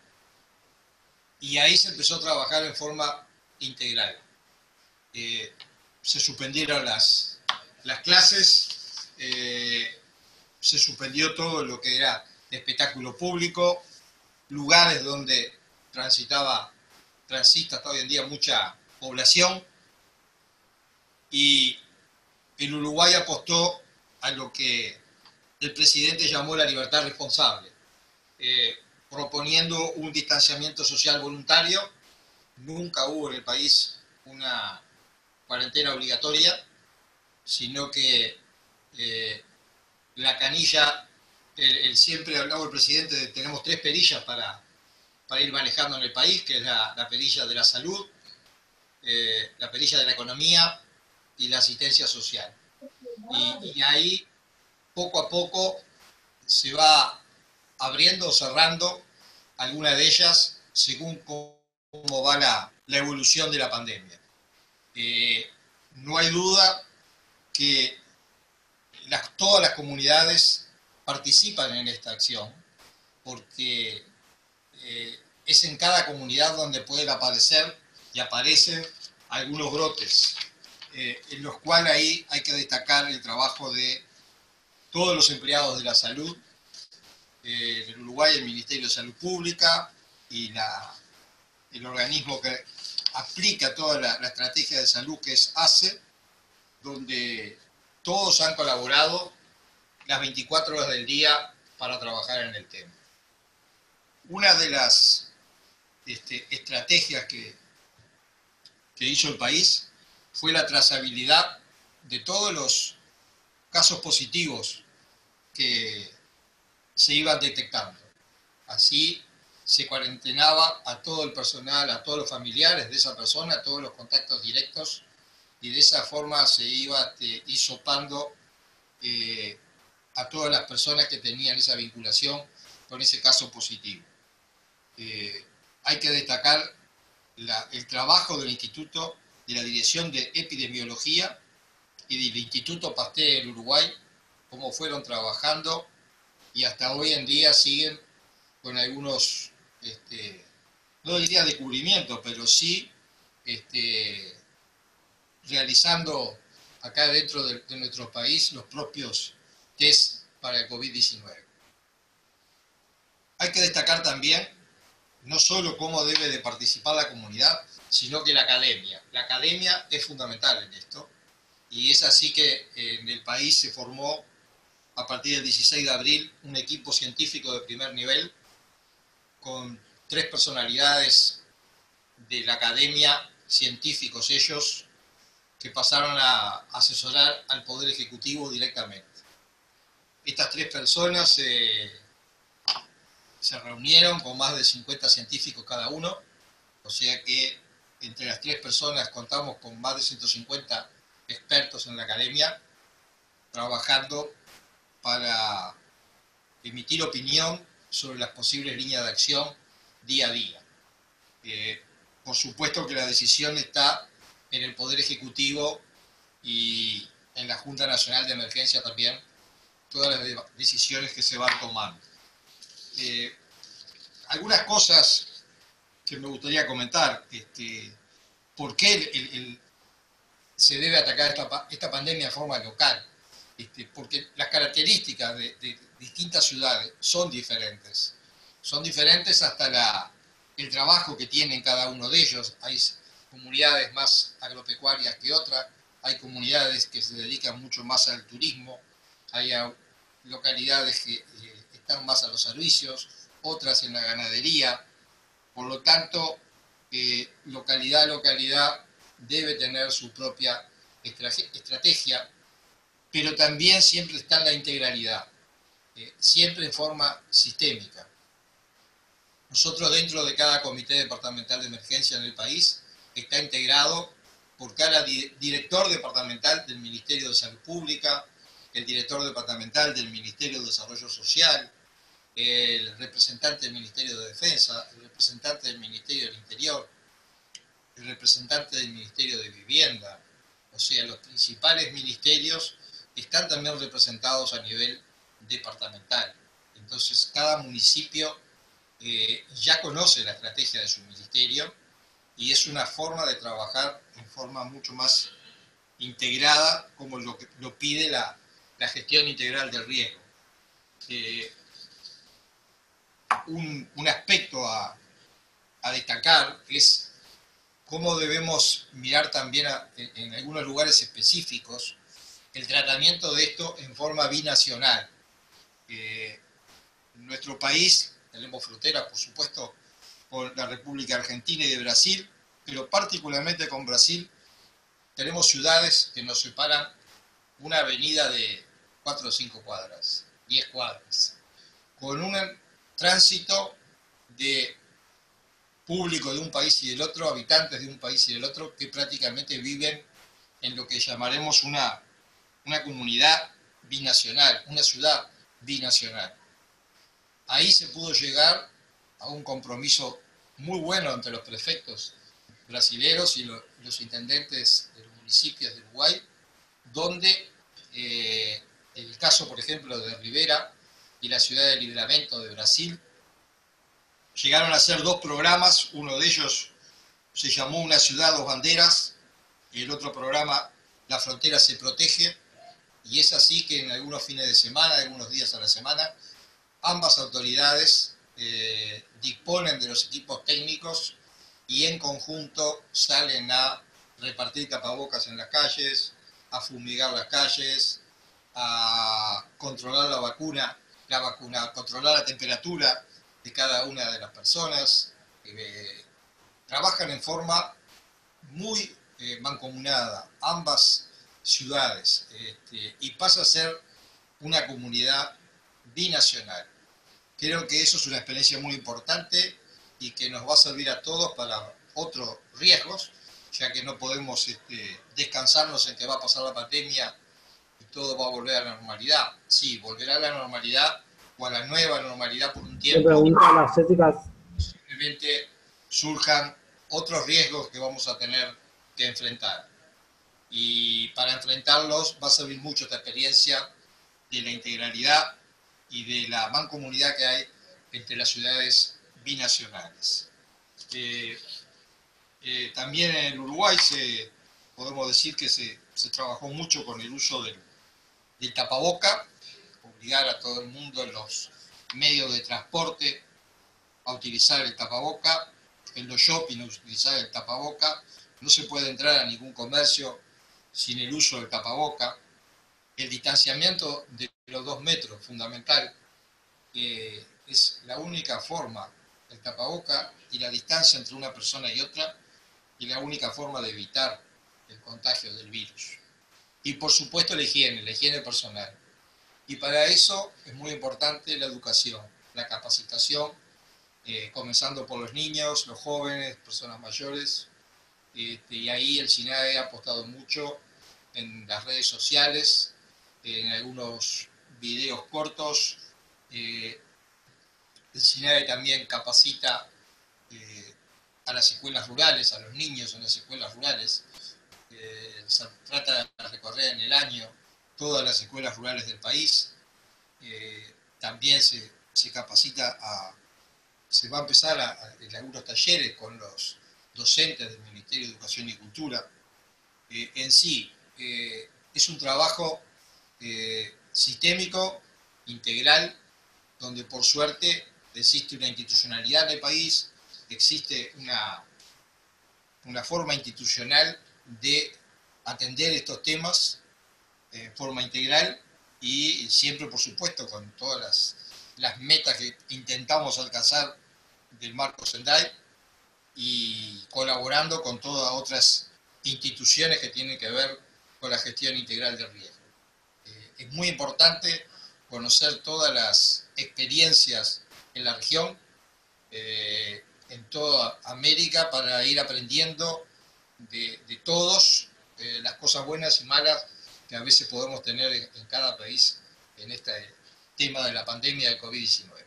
y ahí se empezó a trabajar en forma integral. Eh, se suspendieron las, las clases, eh, se suspendió todo lo que era espectáculo público, lugares donde transitaba, transita hasta hoy en día mucha población, y el Uruguay apostó a lo que el presidente llamó la libertad responsable, eh, proponiendo un distanciamiento social voluntario. Nunca hubo en el país una cuarentena obligatoria, sino que eh, la canilla, el, el siempre hablaba el presidente de tenemos tres perillas para, para ir manejando en el país, que es la, la perilla de la salud, eh, la perilla de la economía y la asistencia social. Y, y ahí, poco a poco, se va abriendo o cerrando alguna de ellas según cómo va la, la evolución de la pandemia. Eh, no hay duda que las, todas las comunidades participan en esta acción, porque eh, es en cada comunidad donde pueden aparecer y aparecen algunos brotes, eh, en los cuales ahí hay que destacar el trabajo de todos los empleados de la salud, eh, en Uruguay el Ministerio de Salud Pública y la, el organismo que aplica toda la, la estrategia de salud, que es A C E, donde todos han colaborado las veinticuatro horas del día para trabajar en el tema. Una de las este, estrategias que, que hizo el país fue la trazabilidad de todos los casos positivos que se iban detectando. Así se cuarentenaba a todo el personal, a todos los familiares de esa persona, a todos los contactos directos, y de esa forma se iba este, hisopando eh, a todas las personas que tenían esa vinculación con ese caso positivo. Eh, hay que destacar la, el trabajo del Instituto, de la Dirección de Epidemiología y del Instituto Pasteur del Uruguay, cómo fueron trabajando y hasta hoy en día siguen con algunos, este, no diría descubrimientos, pero sí este, realizando acá dentro de, de nuestro país los propios test para el COVID diecinueve. Hay que destacar también no solo cómo debe de participar la comunidad, sino que la academia. La academia es fundamental en esto, y es así que en el país se formó a partir del dieciséis de abril un equipo científico de primer nivel con tres personalidades de la academia, científicos ellos, que pasaron a asesorar al Poder Ejecutivo directamente. Estas tres personas eh, se reunieron con más de cincuenta científicos cada uno, o sea que entre las tres personas contamos con más de ciento cincuenta expertos en la academia, trabajando para emitir opinión sobre las posibles líneas de acción día a día. Eh, por supuesto que la decisión está en el Poder Ejecutivo y en la Junta Nacional de Emergencia también, todas las decisiones que se van tomando. Eh, algunas cosas que me gustaría comentar, este, ¿por qué el, el, el, se debe atacar esta, esta pandemia de forma local? Este, porque las características de, de distintas ciudades son diferentes. Son diferentes hasta la, el trabajo que tienen cada uno de ellos. Hay comunidades más agropecuarias que otras, hay comunidades que se dedican mucho más al turismo, hay localidades que eh, están más a los servicios, otras en la ganadería. Por lo tanto, eh, localidad a localidad debe tener su propia estrategia, pero también siempre está en la integralidad, eh, siempre en forma sistémica. Nosotros dentro de cada comité departamental de emergencia en el país está integrado por cada di director departamental del Ministerio de Salud Pública, el director departamental del Ministerio de Desarrollo Social, el representante del Ministerio de Defensa, el representante del Ministerio del Interior, el representante del Ministerio de Vivienda. O sea, los principales ministerios están también representados a nivel departamental. Entonces, cada municipio eh, ya conoce la estrategia de su ministerio y es una forma de trabajar en forma mucho más integrada como lo, que, lo pide la, la gestión integral del riesgo. Eh, un, un aspecto a, a destacar es cómo debemos mirar también a, en, en algunos lugares específicos el tratamiento de esto en forma binacional. Eh, en nuestro país tenemos fronteras, por supuesto, con la República Argentina y de Brasil, pero particularmente con Brasil tenemos ciudades que nos separan una avenida de cuatro o cinco cuadras, diez cuadras, con un tránsito de público de un país y del otro, habitantes de un país y del otro, que prácticamente viven en lo que llamaremos una, una comunidad binacional, una ciudad binacional. Ahí se pudo llegar a un compromiso muy bueno entre los prefectos brasileros y lo, los intendentes de los municipios de Uruguay, donde eh, el caso, por ejemplo, de Rivera y la ciudad de Livramento de Brasil, llegaron a hacer dos programas, uno de ellos se llamó Una ciudad, dos banderas, y el otro programa, La frontera se protege, y es así que en algunos fines de semana, algunos días a la semana, ambas autoridades eh, disponen de los equipos técnicos y en conjunto salen a repartir tapabocas en las calles, a fumigar las calles, a controlar la vacuna, la vacuna, a controlar la temperatura de cada una de las personas. Eh, trabajan en forma muy eh, mancomunada, ambas ciudades, este, y pasa a ser una comunidad binacional. Creo que eso es una experiencia muy importante y que nos va a servir a todos para otros riesgos, ya que no podemos este, descansarnos en que va a pasar la pandemia y todo va a volver a la normalidad. Sí, volverá a la normalidad o a la nueva normalidad por un tiempo. Simplemente surjan otros riesgos que vamos a tener que enfrentar. Y para enfrentarlos va a servir mucho esta experiencia de la integralidad y de la mancomunidad que hay entre las ciudades binacionales. Eh, eh, también en Uruguay se, podemos decir que se, se trabajó mucho con el uso del, del tapaboca, obligar a todo el mundo en los medios de transporte a utilizar el tapaboca, en los shopping a utilizar el tapaboca, no se puede entrar a ningún comercio sin el uso del tapaboca, el distanciamiento de los dos metros, fundamental, eh, es la única forma, el tapaboca y la distancia entre una persona y otra, y la única forma de evitar el contagio del virus. Y por supuesto la higiene, la higiene personal. Y para eso es muy importante la educación, la capacitación, eh, comenzando por los niños, los jóvenes, personas mayores, este, y ahí el SINAE ha apostado mucho en las redes sociales, en algunos videos cortos. Eh, el SINAE también capacita eh, a las escuelas rurales, a los niños en las escuelas rurales. Eh, se trata de recorrer en el año todas las escuelas rurales del país. Eh, también se, se capacita a, se va a empezar a, a, en algunos talleres con los docentes del Ministerio de Educación y Cultura. Eh, en sí, eh, es un trabajo eh, sistémico, integral, donde por suerte existe una institucionalidad en el país, existe una, una forma institucional de atender estos temas en eh, forma integral y siempre, por supuesto, con todas las, las metas que intentamos alcanzar del marco Sendai y colaborando con todas otras instituciones que tienen que ver con la gestión integral del riesgo. Eh, es muy importante conocer todas las experiencias en la región, eh, en toda América, para ir aprendiendo de, de todos eh, las cosas buenas y malas que a veces podemos tener en, en cada país en este tema de la pandemia del COVID diecinueve.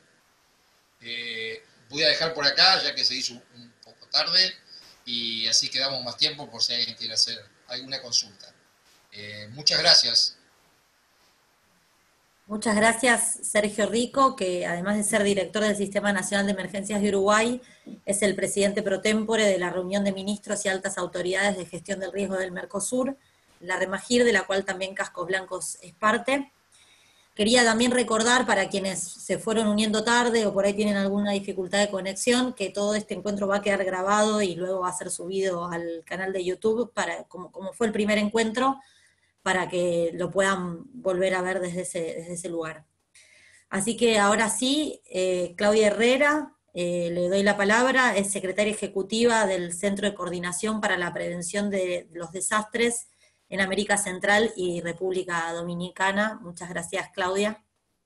Eh, voy a dejar por acá, ya que se hizo un poco tarde, y así quedamos más tiempo por si alguien quiere hacer alguna consulta. Eh, muchas gracias. Muchas gracias, Sergio Rico, que además de ser director del Sistema Nacional de Emergencias de Uruguay, es el presidente pro tempore de la reunión de ministros y altas autoridades de gestión del riesgo del Mercosur, la Remagir, de la cual también Cascos Blancos es parte. Quería también recordar para quienes se fueron uniendo tarde o por ahí tienen alguna dificultad de conexión, que todo este encuentro va a quedar grabado y luego va a ser subido al canal de YouTube, para, como, como fue el primer encuentro, para que lo puedan volver a ver desde ese, desde ese lugar. Así que ahora sí, eh, Claudia Herrera, eh, le doy la palabra, es secretaria ejecutiva del Centro de Coordinación para la Prevención de los Desastres en América Central y República Dominicana. Muchas gracias, Claudia.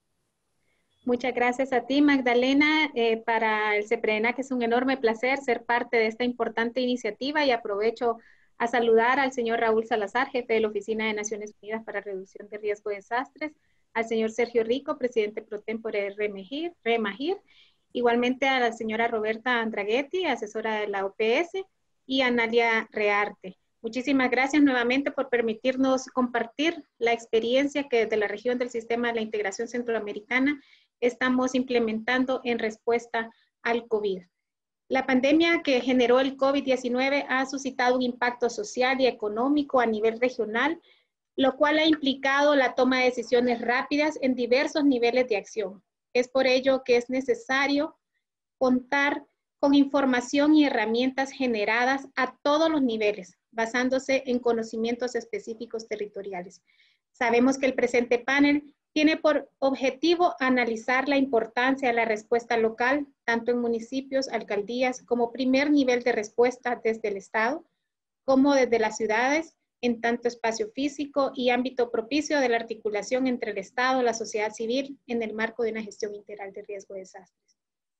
Muchas gracias a ti, Magdalena. Eh, para el CEPRENA, que es un enorme placer ser parte de esta importante iniciativa, y aprovecho a saludar al señor Raúl Salazar, jefe de la Oficina de Naciones Unidas para Reducción de Riesgo de Desastres, al señor Sergio Rico, presidente pro tempore de Remagir, Remagir, igualmente a la señora Roberta Andraghetti, asesora de la O P S, y a Nalia Rearte. Muchísimas gracias nuevamente por permitirnos compartir la experiencia que desde la región del Sistema de la Integración Centroamericana estamos implementando en respuesta al COVID. La pandemia que generó el COVID diecinueve ha suscitado un impacto social y económico a nivel regional, lo cual ha implicado la toma de decisiones rápidas en diversos niveles de acción. Es por ello que es necesario contar con información y herramientas generadas a todos los niveles, basándose en conocimientos específicos territoriales. Sabemos que el presente panel tiene por objetivo analizar la importancia de la respuesta local, tanto en municipios, alcaldías, como primer nivel de respuesta desde el Estado, como desde las ciudades, en tanto espacio físico y ámbito propicio de la articulación entre el Estado y la sociedad civil en el marco de una gestión integral de riesgo de desastres.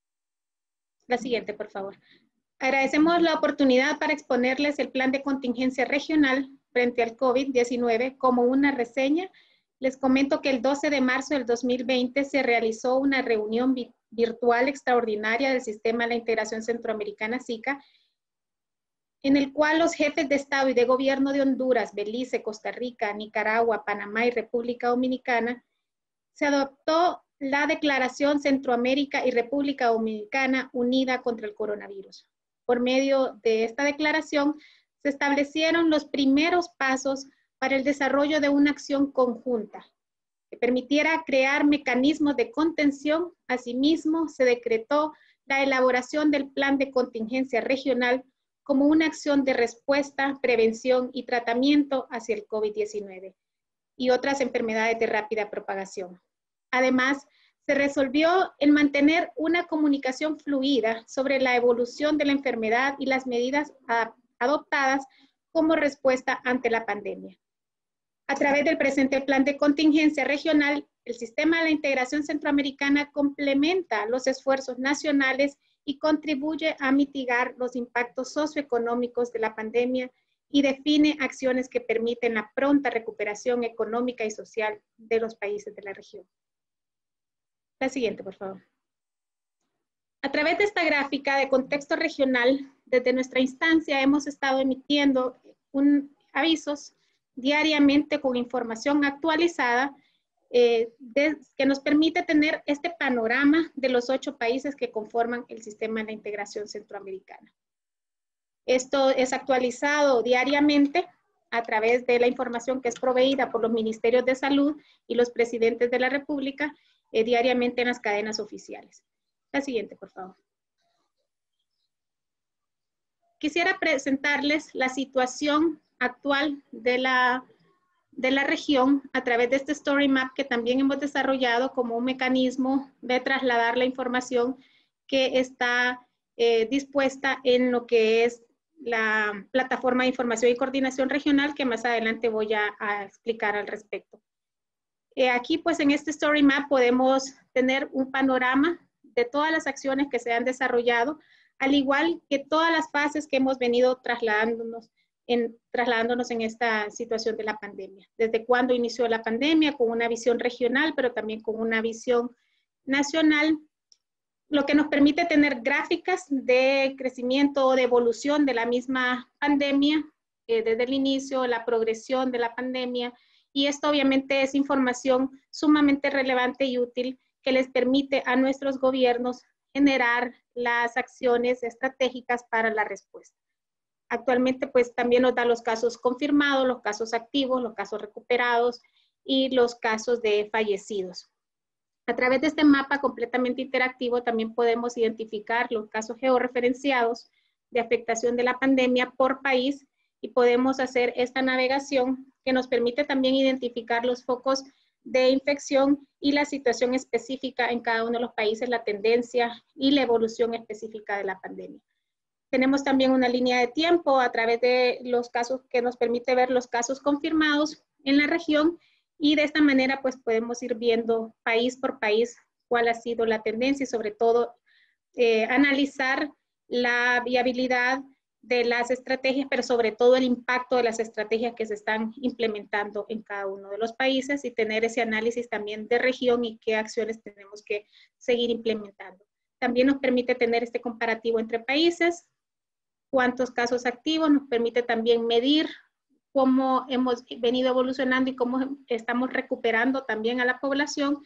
La siguiente, por favor. Agradecemos la oportunidad para exponerles el plan de contingencia regional frente al COVID diecinueve como una reseña. Les comento que el doce de marzo del dos mil veinte se realizó una reunión vi virtual extraordinaria del Sistema de la Integración Centroamericana, SICA, en el cual los jefes de Estado y de Gobierno de Honduras, Belice, Costa Rica, Nicaragua, Panamá y República Dominicana, se adoptó la Declaración Centroamérica y República Dominicana Unida contra el Coronavirus. Por medio de esta declaración, se establecieron los primeros pasos para el desarrollo de una acción conjunta que permitiera crear mecanismos de contención. Asimismo, se decretó la elaboración del plan de contingencia regional como una acción de respuesta, prevención y tratamiento hacia el COVID diecinueve y otras enfermedades de rápida propagación. Además, se resolvió en mantener una comunicación fluida sobre la evolución de la enfermedad y las medidas a, adoptadas como respuesta ante la pandemia. A través del presente plan de contingencia regional, el Sistema de la Integración Centroamericana complementa los esfuerzos nacionales y contribuye a mitigar los impactos socioeconómicos de la pandemia y define acciones que permiten la pronta recuperación económica y social de los países de la región. La siguiente, por favor. A través de esta gráfica de contexto regional, desde nuestra instancia hemos estado emitiendo un, avisos diariamente con información actualizada eh, de, que nos permite tener este panorama de los ocho países que conforman el Sistema de la Integración Centroamericana. Esto es actualizado diariamente a través de la información que es proveída por los ministerios de salud y los presidentes de la República eh, diariamente en las cadenas oficiales. La siguiente, por favor. Quisiera presentarles la situación actual de la, de la región a través de este Story Map que también hemos desarrollado como un mecanismo de trasladar la información que está eh, dispuesta en lo que es la plataforma de información y coordinación regional, que más adelante voy a, a explicar al respecto. Eh, aquí pues en este Story Map podemos tener un panorama de todas las acciones que se han desarrollado, al igual que todas las fases que hemos venido trasladándonos en, trasladándonos en esta situación de la pandemia. Desde cuando inició la pandemia, con una visión regional, pero también con una visión nacional, lo que nos permite tener gráficas de crecimiento o de evolución de la misma pandemia, eh, desde el inicio, la progresión de la pandemia, y esto obviamente es información sumamente relevante y útil que les permite a nuestros gobiernos generar las acciones estratégicas para la respuesta. Actualmente pues también nos da los casos confirmados, los casos activos, los casos recuperados y los casos de fallecidos. A través de este mapa completamente interactivo también podemos identificar los casos georreferenciados de afectación de la pandemia por país y podemos hacer esta navegación que nos permite también identificar los focos de infección y la situación específica en cada uno de los países, la tendencia y la evolución específica de la pandemia. Tenemos también una línea de tiempo a través de los casos que nos permite ver los casos confirmados en la región y de esta manera pues podemos ir viendo país por país cuál ha sido la tendencia y sobre todo eh, analizar la viabilidad de las estrategias, pero sobre todo el impacto de las estrategias que se están implementando en cada uno de los países y tener ese análisis también de región y qué acciones tenemos que seguir implementando. También nos permite tener este comparativo entre países, cuántos casos activos, nos permite también medir cómo hemos venido evolucionando y cómo estamos recuperando también a la población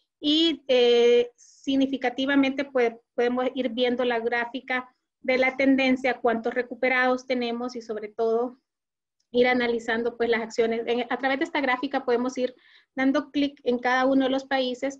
y eh, significativamente pues, podemos ir viendo la gráfica de la tendencia, cuántos recuperados tenemos y sobre todo ir analizando pues las acciones. En, a través de esta gráfica podemos ir dando clic en cada uno de los países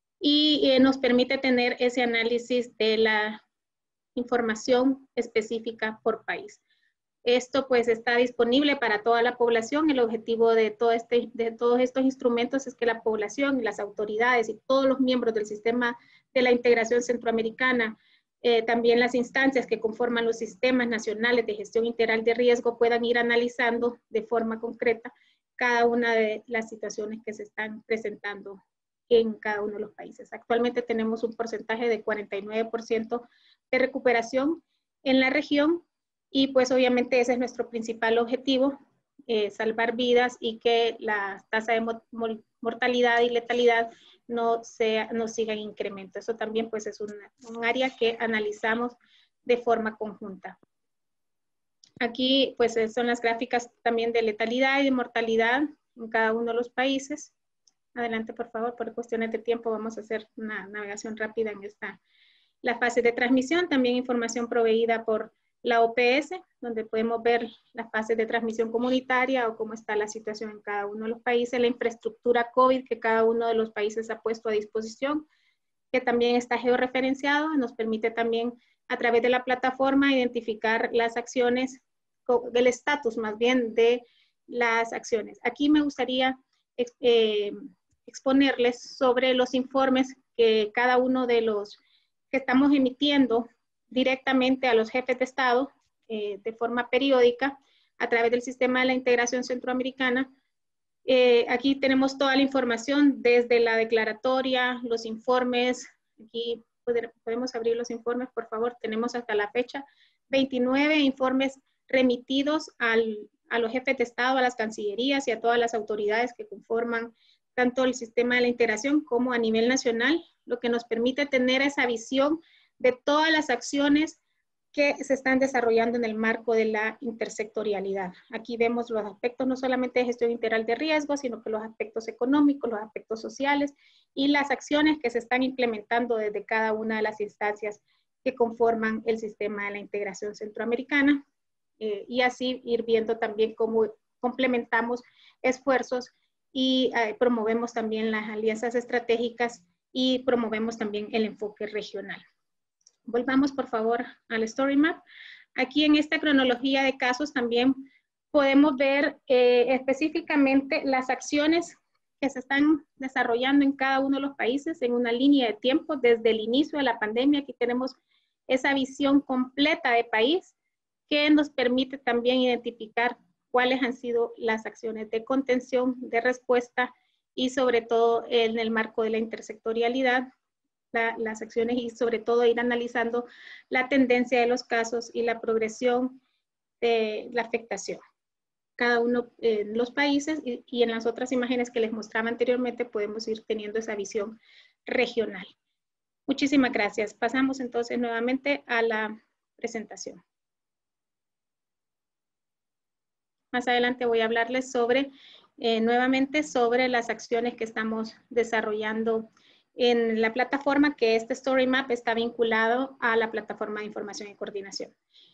y eh, nos permite tener ese análisis de la información específica por país. Esto pues está disponible para toda la población. El objetivo de, todo este, de todos estos instrumentos es que la población y las autoridades y todos los miembros del sistema de la integración centroamericana, eh, también las instancias que conforman los sistemas nacionales de gestión integral de riesgo puedan ir analizando de forma concreta cada una de las situaciones que se están presentando en cada uno de los países. Actualmente tenemos un porcentaje de cuarenta y nueve por ciento de recuperación en la región y pues obviamente ese es nuestro principal objetivo, eh, salvar vidas y que la tasa de mortalidad y letalidad no, sea, no siga en incremento. Eso también pues es un, un área que analizamos de forma conjunta. Aquí pues son las gráficas también de letalidad y de mortalidad en cada uno de los países. Adelante, por favor, por cuestiones de tiempo vamos a hacer una navegación rápida en esta. La fase de transmisión, también información proveída por la O P S, donde podemos ver las fases de transmisión comunitaria o cómo está la situación en cada uno de los países, la infraestructura COVID que cada uno de los países ha puesto a disposición, que también está georreferenciado, nos permite también a través de la plataforma identificar las acciones, del estatus más bien de las acciones. Aquí me gustaría eh, exponerles sobre los informes que cada uno de los que estamos emitiendo directamente a los jefes de Estado eh, de forma periódica a través del sistema de la integración centroamericana. Eh, aquí tenemos toda la información desde la declaratoria, los informes. Aquí poder, podemos abrir los informes, por favor. Tenemos hasta la fecha veintinueve informes remitidos al, a los jefes de Estado, a las cancillerías y a todas las autoridades que conforman tanto el sistema de la integración como a nivel nacional, lo que nos permite tener esa visión de todas las acciones que se están desarrollando en el marco de la intersectorialidad. Aquí vemos los aspectos no solamente de gestión integral de riesgos, sino que los aspectos económicos, los aspectos sociales y las acciones que se están implementando desde cada una de las instancias que conforman el sistema de la integración centroamericana. Eh, y así ir viendo también cómo complementamos esfuerzos y eh, promovemos también las alianzas estratégicas y promovemos también el enfoque regional. Volvamos por favor al Story Map. Aquí en esta cronología de casos también podemos ver eh, específicamente las acciones que se están desarrollando en cada uno de los países en una línea de tiempo desde el inicio de la pandemia. Aquí tenemos esa visión completa de país que nos permite también identificar cuáles han sido las acciones de contención, de respuesta y sobre todo en el marco de la intersectorialidad, la, las acciones y sobre todo ir analizando la tendencia de los casos y la progresión de la afectación. Cada uno en los países y, y en las otras imágenes que les mostraba anteriormente podemos ir teniendo esa visión regional. Muchísimas gracias. Pasamos entonces nuevamente a la presentación. Más adelante voy a hablarles sobre, eh, nuevamente, sobre las acciones que estamos desarrollando en la plataforma, que este Story Map está vinculado a la plataforma de información y coordinación.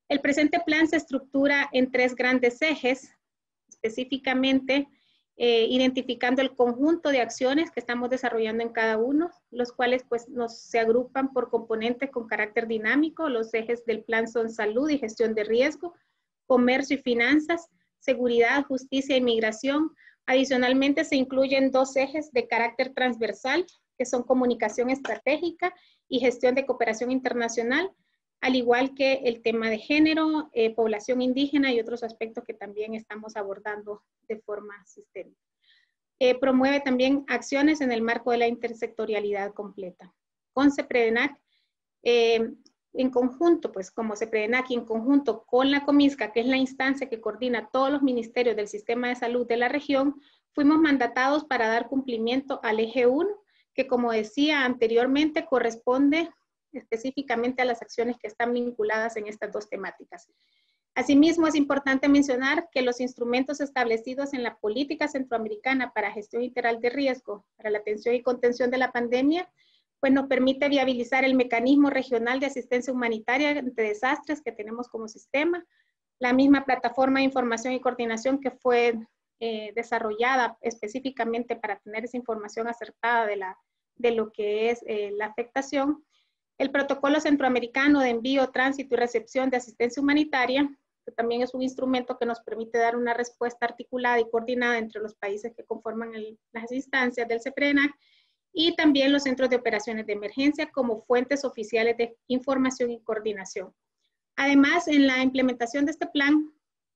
El presente plan se estructura en tres grandes ejes, específicamente eh, identificando el conjunto de acciones que estamos desarrollando en cada uno, los cuales pues nos, se agrupan por componentes con carácter dinámico. Los ejes del plan son salud y gestión de riesgo, comercio y finanzas, seguridad, justicia y migración. Adicionalmente se incluyen dos ejes de carácter transversal, que son comunicación estratégica y gestión de cooperación internacional, al igual que el tema de género, eh, población indígena y otros aspectos que también estamos abordando de forma sistémica. Eh, promueve también acciones en el marco de la intersectorialidad completa. Con CEPREDENAC, eh, en conjunto, pues como CEPREDENAC y en conjunto con la COMISCA, que es la instancia que coordina todos los ministerios del sistema de salud de la región, fuimos mandatados para dar cumplimiento al eje uno, que como decía anteriormente, corresponde específicamente a las acciones que están vinculadas en estas dos temáticas. Asimismo, es importante mencionar que los instrumentos establecidos en la política centroamericana para gestión integral de riesgo, para la atención y contención de la pandemia, pues nos permite viabilizar el mecanismo regional de asistencia humanitaria ante desastres que tenemos como sistema, la misma plataforma de información y coordinación que fue eh, desarrollada específicamente para tener esa información acertada de, la, de lo que es eh, la afectación, el protocolo centroamericano de envío, tránsito y recepción de asistencia humanitaria, que también es un instrumento que nos permite dar una respuesta articulada y coordinada entre los países que conforman el, las instancias del CEPREDENAC, y también los centros de operaciones de emergencia como fuentes oficiales de información y coordinación. Además, en la implementación de este plan,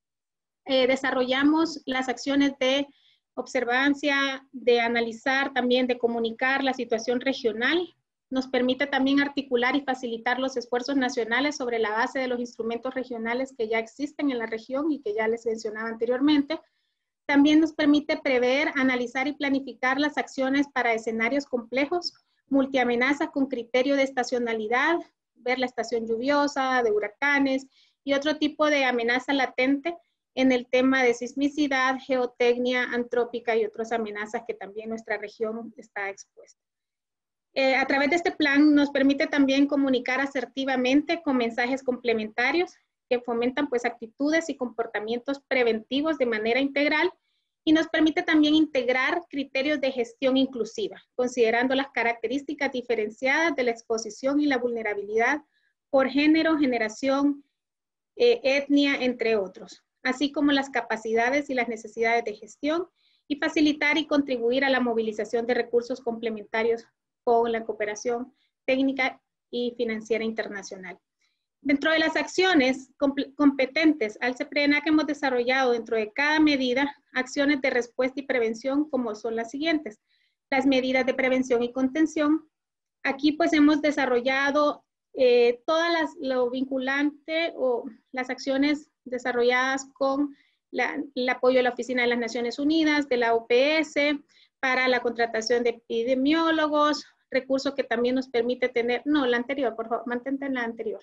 eh, desarrollamos las acciones de observancia, de analizar, también de comunicar la situación regional. Nos permite también articular y facilitar los esfuerzos nacionales sobre la base de los instrumentos regionales que ya existen en la región y que ya les mencionaba anteriormente. También nos permite prever, analizar y planificar las acciones para escenarios complejos, multiamenazas con criterio de estacionalidad, ver la estación lluviosa, de huracanes y otro tipo de amenaza latente en el tema de sismicidad, geotecnia, antrópica y otras amenazas que también nuestra región está expuesta. Eh, a través de este plan nos permite también comunicar asertivamente con mensajes complementarios que fomentan pues actitudes y comportamientos preventivos de manera integral y nos permite también integrar criterios de gestión inclusiva, considerando las características diferenciadas de la exposición y la vulnerabilidad por género, generación, eh, etnia, entre otros, así como las capacidades y las necesidades de gestión y facilitar y contribuir a la movilización de recursos complementarios con la cooperación técnica y financiera internacional. Dentro de las acciones competentes al CEPREDENAC hemos desarrollado dentro de cada medida acciones de respuesta y prevención como son las siguientes. Las medidas de prevención y contención. Aquí pues hemos desarrollado eh, todas las, lo vinculante o las acciones desarrolladas con la, el apoyo de la Oficina de las Naciones Unidas, de la O P S, para la contratación de epidemiólogos, recursos que también nos permite tener, no, la anterior, por favor, mantente en la anterior.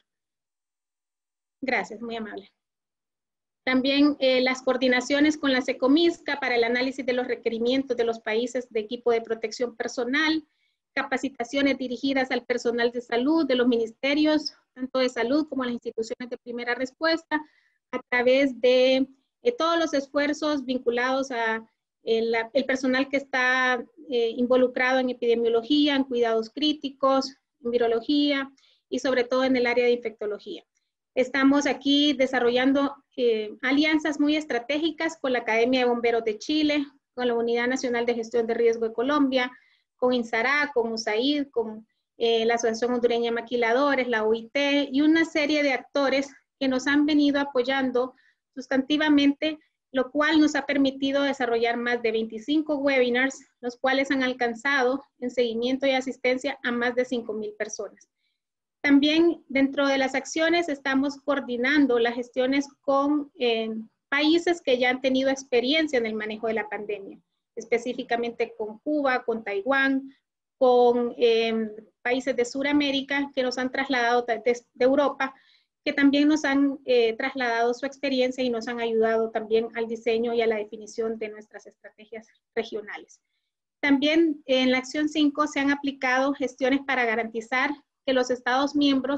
Gracias, muy amable. También eh, las coordinaciones con la SECOMISCA para el análisis de los requerimientos de los países de equipo de protección personal, capacitaciones dirigidas al personal de salud de los ministerios, tanto de salud como las instituciones de primera respuesta, a través de eh, todos los esfuerzos vinculados a el, el personal que está eh, involucrado en epidemiología, en cuidados críticos, en virología y sobre todo en el área de infectología. Estamos aquí desarrollando eh, alianzas muy estratégicas con la Academia de Bomberos de Chile, con la Unidad Nacional de Gestión de Riesgo de Colombia, con INSARA, con USAID, con eh, la Asociación Hondureña de Maquiladores, la O I T y una serie de actores que nos han venido apoyando sustantivamente, lo cual nos ha permitido desarrollar más de veinticinco webinars, los cuales han alcanzado en seguimiento y asistencia a más de cinco mil personas. También dentro de las acciones estamos coordinando las gestiones con eh, países que ya han tenido experiencia en el manejo de la pandemia, específicamente con Cuba, con Taiwán, con eh, países de Sudamérica que nos han trasladado de, de Europa, que también nos han eh, trasladado su experiencia y nos han ayudado también al diseño y a la definición de nuestras estrategias regionales. También en la acción cinco se han aplicado gestiones para garantizar que los Estados miembros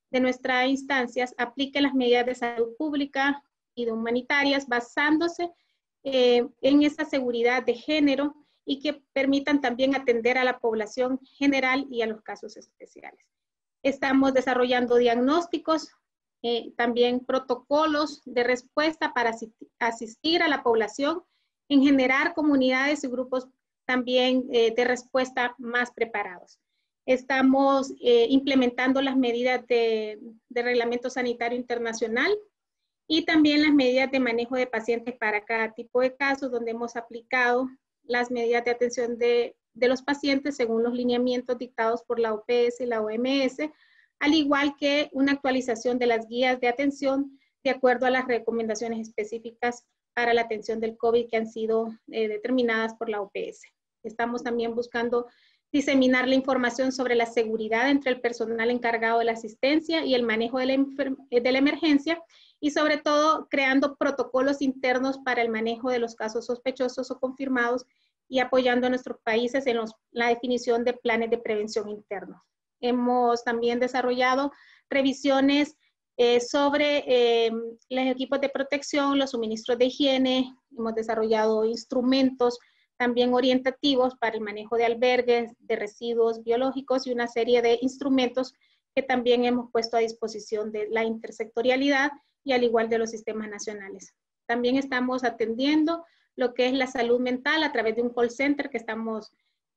de nuestras instancias aplique las medidas de salud pública y de humanitarias basándose eh, en esa seguridad de género y que permitan también atender a la población general y a los casos especiales. Estamos desarrollando diagnósticos, eh, también protocolos de respuesta para asistir a la población en generar comunidades y grupos también eh, de respuesta más preparados. Estamos eh, implementando las medidas de, de reglamento sanitario internacional y también las medidas de manejo de pacientes para cada tipo de casos, donde hemos aplicado las medidas de atención de, de los pacientes según los lineamientos dictados por la O P S y la O M S, al igual que una actualización de las guías de atención de acuerdo a las recomendaciones específicas para la atención del COVID que han sido eh, determinadas por la O P S. Estamos también buscando diseminar la información sobre la seguridad entre el personal encargado de la asistencia y el manejo de la, de la emergencia y sobre todo creando protocolos internos para el manejo de los casos sospechosos o confirmados y apoyando a nuestros países en los, la definición de planes de prevención internos. Hemos también desarrollado revisiones eh, sobre eh, los equipos de protección, los suministros de higiene, hemos desarrollado instrumentos también orientativos para el manejo de albergues, de residuos biológicos y una serie de instrumentos que también hemos puesto a disposición de la intersectorialidad y al igual de los sistemas nacionales. También estamos atendiendo lo que es la salud mental a través de un call center que estamos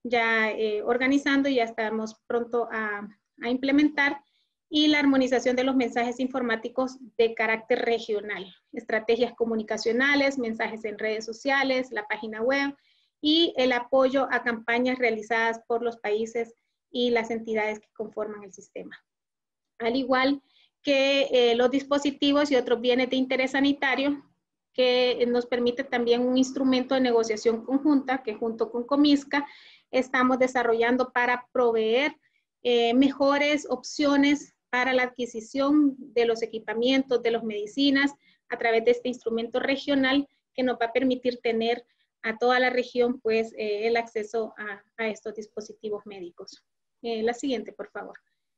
ya eh, organizando y ya estamos pronto a, a implementar, y la armonización de los mensajes informáticos de carácter regional, estrategias comunicacionales, mensajes en redes sociales, la página web, y el apoyo a campañas realizadas por los países y las entidades que conforman el sistema. Al igual que eh, los dispositivos y otros bienes de interés sanitario, que nos permite también un instrumento de negociación conjunta que junto con Comisca estamos desarrollando para proveer eh, mejores opciones para la adquisición de los equipamientos, de las medicinas, a través de este instrumento regional que nos va a permitir tener a toda la región, pues, eh, el acceso a, a estos dispositivos médicos. Eh, la siguiente, por favor.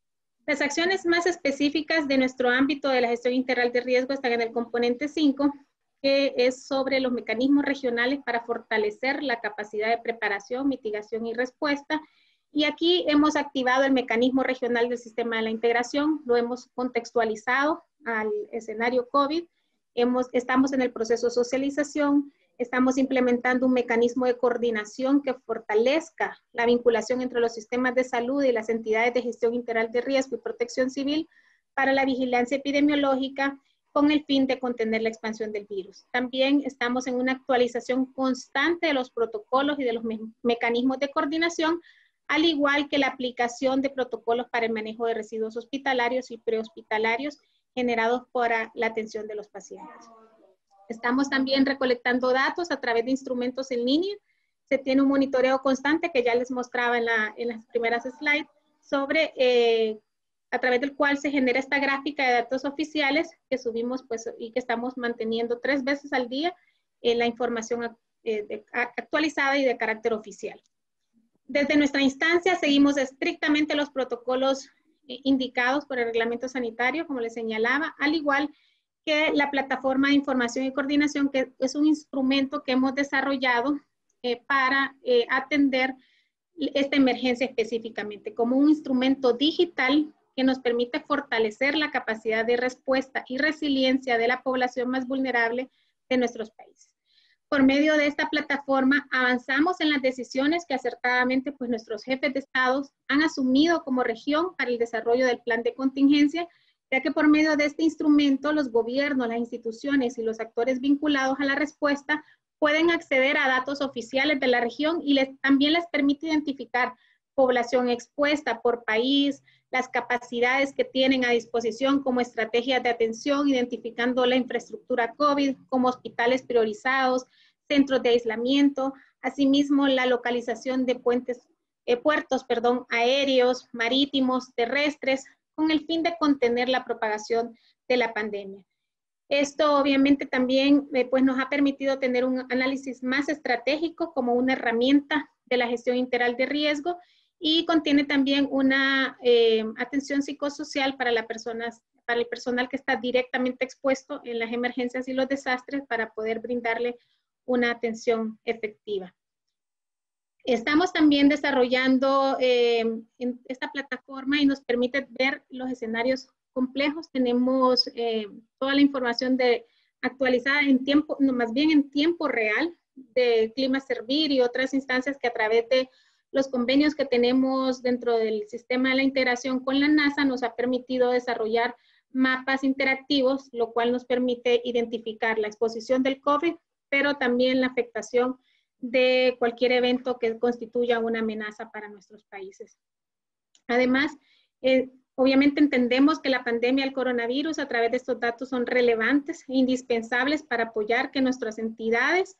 Las acciones más específicas de nuestro ámbito de la gestión integral de riesgo están en el componente cinco, que es sobre los mecanismos regionales para fortalecer la capacidad de preparación, mitigación y respuesta. Y aquí hemos activado el mecanismo regional del sistema de la integración, lo hemos contextualizado al escenario COVID, hemos, estamos en el proceso de socialización. Estamos implementando un mecanismo de coordinación que fortalezca la vinculación entre los sistemas de salud y las entidades de gestión integral de riesgo y protección civil para la vigilancia epidemiológica con el fin de contener la expansión del virus. También estamos en una actualización constante de los protocolos y de los me mecanismos de coordinación, al igual que la aplicación de protocolos para el manejo de residuos hospitalarios y prehospitalarios generados para la atención de los pacientes. Estamos también recolectando datos a través de instrumentos en línea. Se tiene un monitoreo constante que ya les mostraba en, la, en las primeras slides sobre, eh, a través del cual se genera esta gráfica de datos oficiales que subimos pues, y que estamos manteniendo tres veces al día en la información eh, de, actualizada y de carácter oficial. Desde nuestra instancia seguimos estrictamente los protocolos eh, indicados por el reglamento sanitario, como les señalaba, al igual que la plataforma de información y coordinación, que es un instrumento que hemos desarrollado eh, para eh, atender esta emergencia específicamente, como un instrumento digital que nos permite fortalecer la capacidad de respuesta y resiliencia de la población más vulnerable de nuestros países. Por medio de esta plataforma avanzamos en las decisiones que acertadamente pues, nuestros jefes de Estados han asumido como región para el desarrollo del plan de contingencia, ya que por medio de este instrumento los gobiernos, las instituciones y los actores vinculados a la respuesta pueden acceder a datos oficiales de la región y les, también les permite identificar población expuesta por país, las capacidades que tienen a disposición como estrategias de atención, identificando la infraestructura COVID como hospitales priorizados, centros de aislamiento, asimismo la localización de puentes, eh, puertos perdón, aéreos, marítimos, terrestres, con el fin de contener la propagación de la pandemia. Esto obviamente también eh, pues nos ha permitido tener un análisis más estratégico como una herramienta de la gestión integral de riesgo y contiene también una eh, atención psicosocial para, la personas, para el personal que está directamente expuesto en las emergencias y los desastres para poder brindarle una atención efectiva. Estamos también desarrollando eh, en esta plataforma y nos permite ver los escenarios complejos. Tenemos eh, toda la información de, actualizada en tiempo, no, más bien en tiempo real, de Clima Servir y otras instancias que a través de los convenios que tenemos dentro del sistema de la integración con la NASA nos ha permitido desarrollar mapas interactivos, lo cual nos permite identificar la exposición del COVID, pero también la afectación de cualquier evento que constituya una amenaza para nuestros países. Además, eh, obviamente entendemos que la pandemia del coronavirus a través de estos datos son relevantes e indispensables para apoyar que nuestras entidades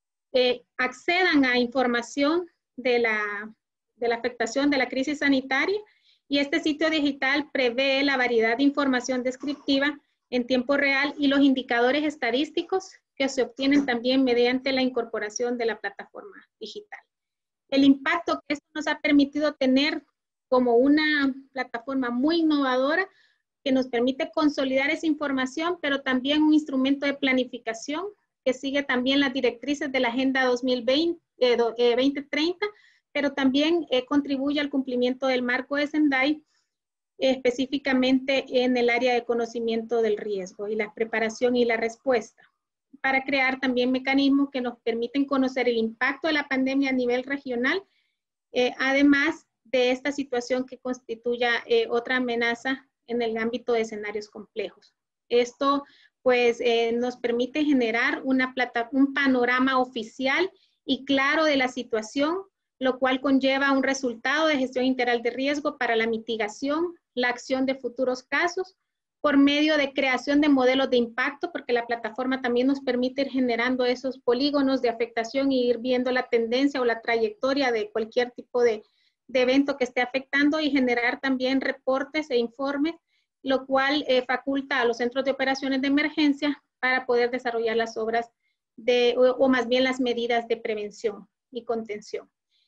eh, accedan a información de la, de la afectación de la crisis sanitaria, y este sitio digital prevé la variedad de información descriptiva en tiempo real y los indicadores estadísticos que se obtienen también mediante la incorporación de la plataforma digital. El impacto que esto nos ha permitido tener como una plataforma muy innovadora que nos permite consolidar esa información, pero también un instrumento de planificación que sigue también las directrices de la Agenda dos mil veinte, eh, veinte treinta, pero también eh, contribuye al cumplimiento del marco de Sendai, eh, específicamente en el área de conocimiento del riesgo y la preparación y la respuesta, para crear también mecanismos que nos permiten conocer el impacto de la pandemia a nivel regional, eh, además de esta situación que constituya eh, otra amenaza en el ámbito de escenarios complejos. Esto pues eh, nos permite generar una plata, un panorama oficial y claro de la situación, lo cual conlleva un resultado de gestión integral de riesgo para la mitigación, la acción de futuros casos, por medio de creación de modelos de impacto, porque la plataforma también nos permite ir generando esos polígonos de afectación y ir viendo la tendencia o la trayectoria de cualquier tipo de, de evento que esté afectando y generar también reportes e informes, lo cual eh, faculta a los centros de operaciones de emergencia para poder desarrollar las obras de, o, o más bien las medidas de prevención y contención.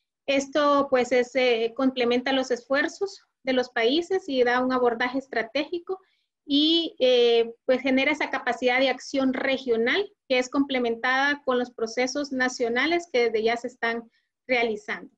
Esto pues es, eh, complementa los esfuerzos de los países y da un abordaje estratégico y eh, pues genera esa capacidad de acción regional que es complementada con los procesos nacionales que desde ya se están realizando.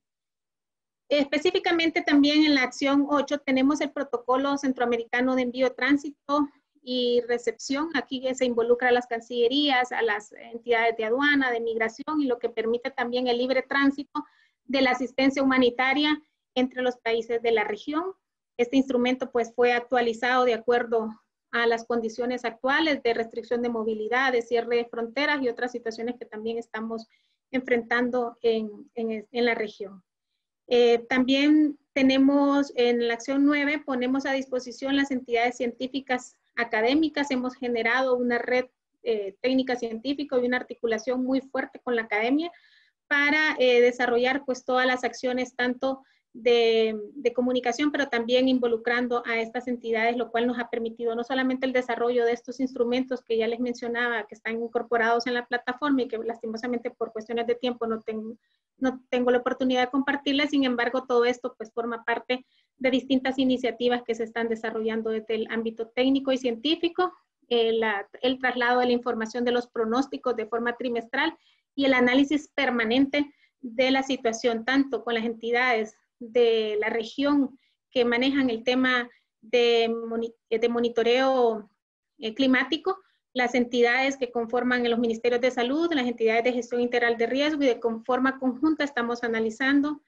Específicamente también en la acción ocho tenemos el protocolo centroamericano de envío, tránsito y recepción. Aquí se involucra a las cancillerías, a las entidades de aduana, de migración, y lo que permite también el libre tránsito de la asistencia humanitaria entre los países de la región. Este instrumento pues fue actualizado de acuerdo a las condiciones actuales de restricción de movilidad, de cierre de fronteras y otras situaciones que también estamos enfrentando en, en, en la región. Eh, también tenemos en la acción nueve, ponemos a disposición las entidades científicas académicas. Hemos generado una red eh, técnica científica y una articulación muy fuerte con la academia para eh, desarrollar pues todas las acciones tanto de, de comunicación, pero también involucrando a estas entidades, lo cual nos ha permitido no solamente el desarrollo de estos instrumentos que ya les mencionaba, que están incorporados en la plataforma y que lastimosamente por cuestiones de tiempo no tengo, no tengo la oportunidad de compartirles. Sin embargo, todo esto pues forma parte de distintas iniciativas que se están desarrollando desde el ámbito técnico y científico, eh, la, el traslado de la información de los pronósticos de forma trimestral y el análisis permanente de la situación, tanto con las entidades de la región que manejan el tema de, de monitoreo eh, climático, las entidades que conforman los ministerios de salud, las entidades de gestión integral de riesgo, y de forma conjunta estamos analizando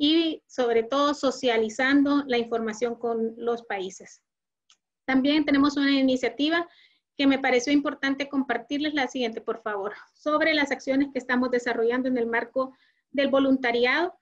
y sobre todo socializando la información con los países. También tenemos una iniciativa que me pareció importante compartirles, la siguiente por favor, sobre las acciones que estamos desarrollando en el marco del voluntariado.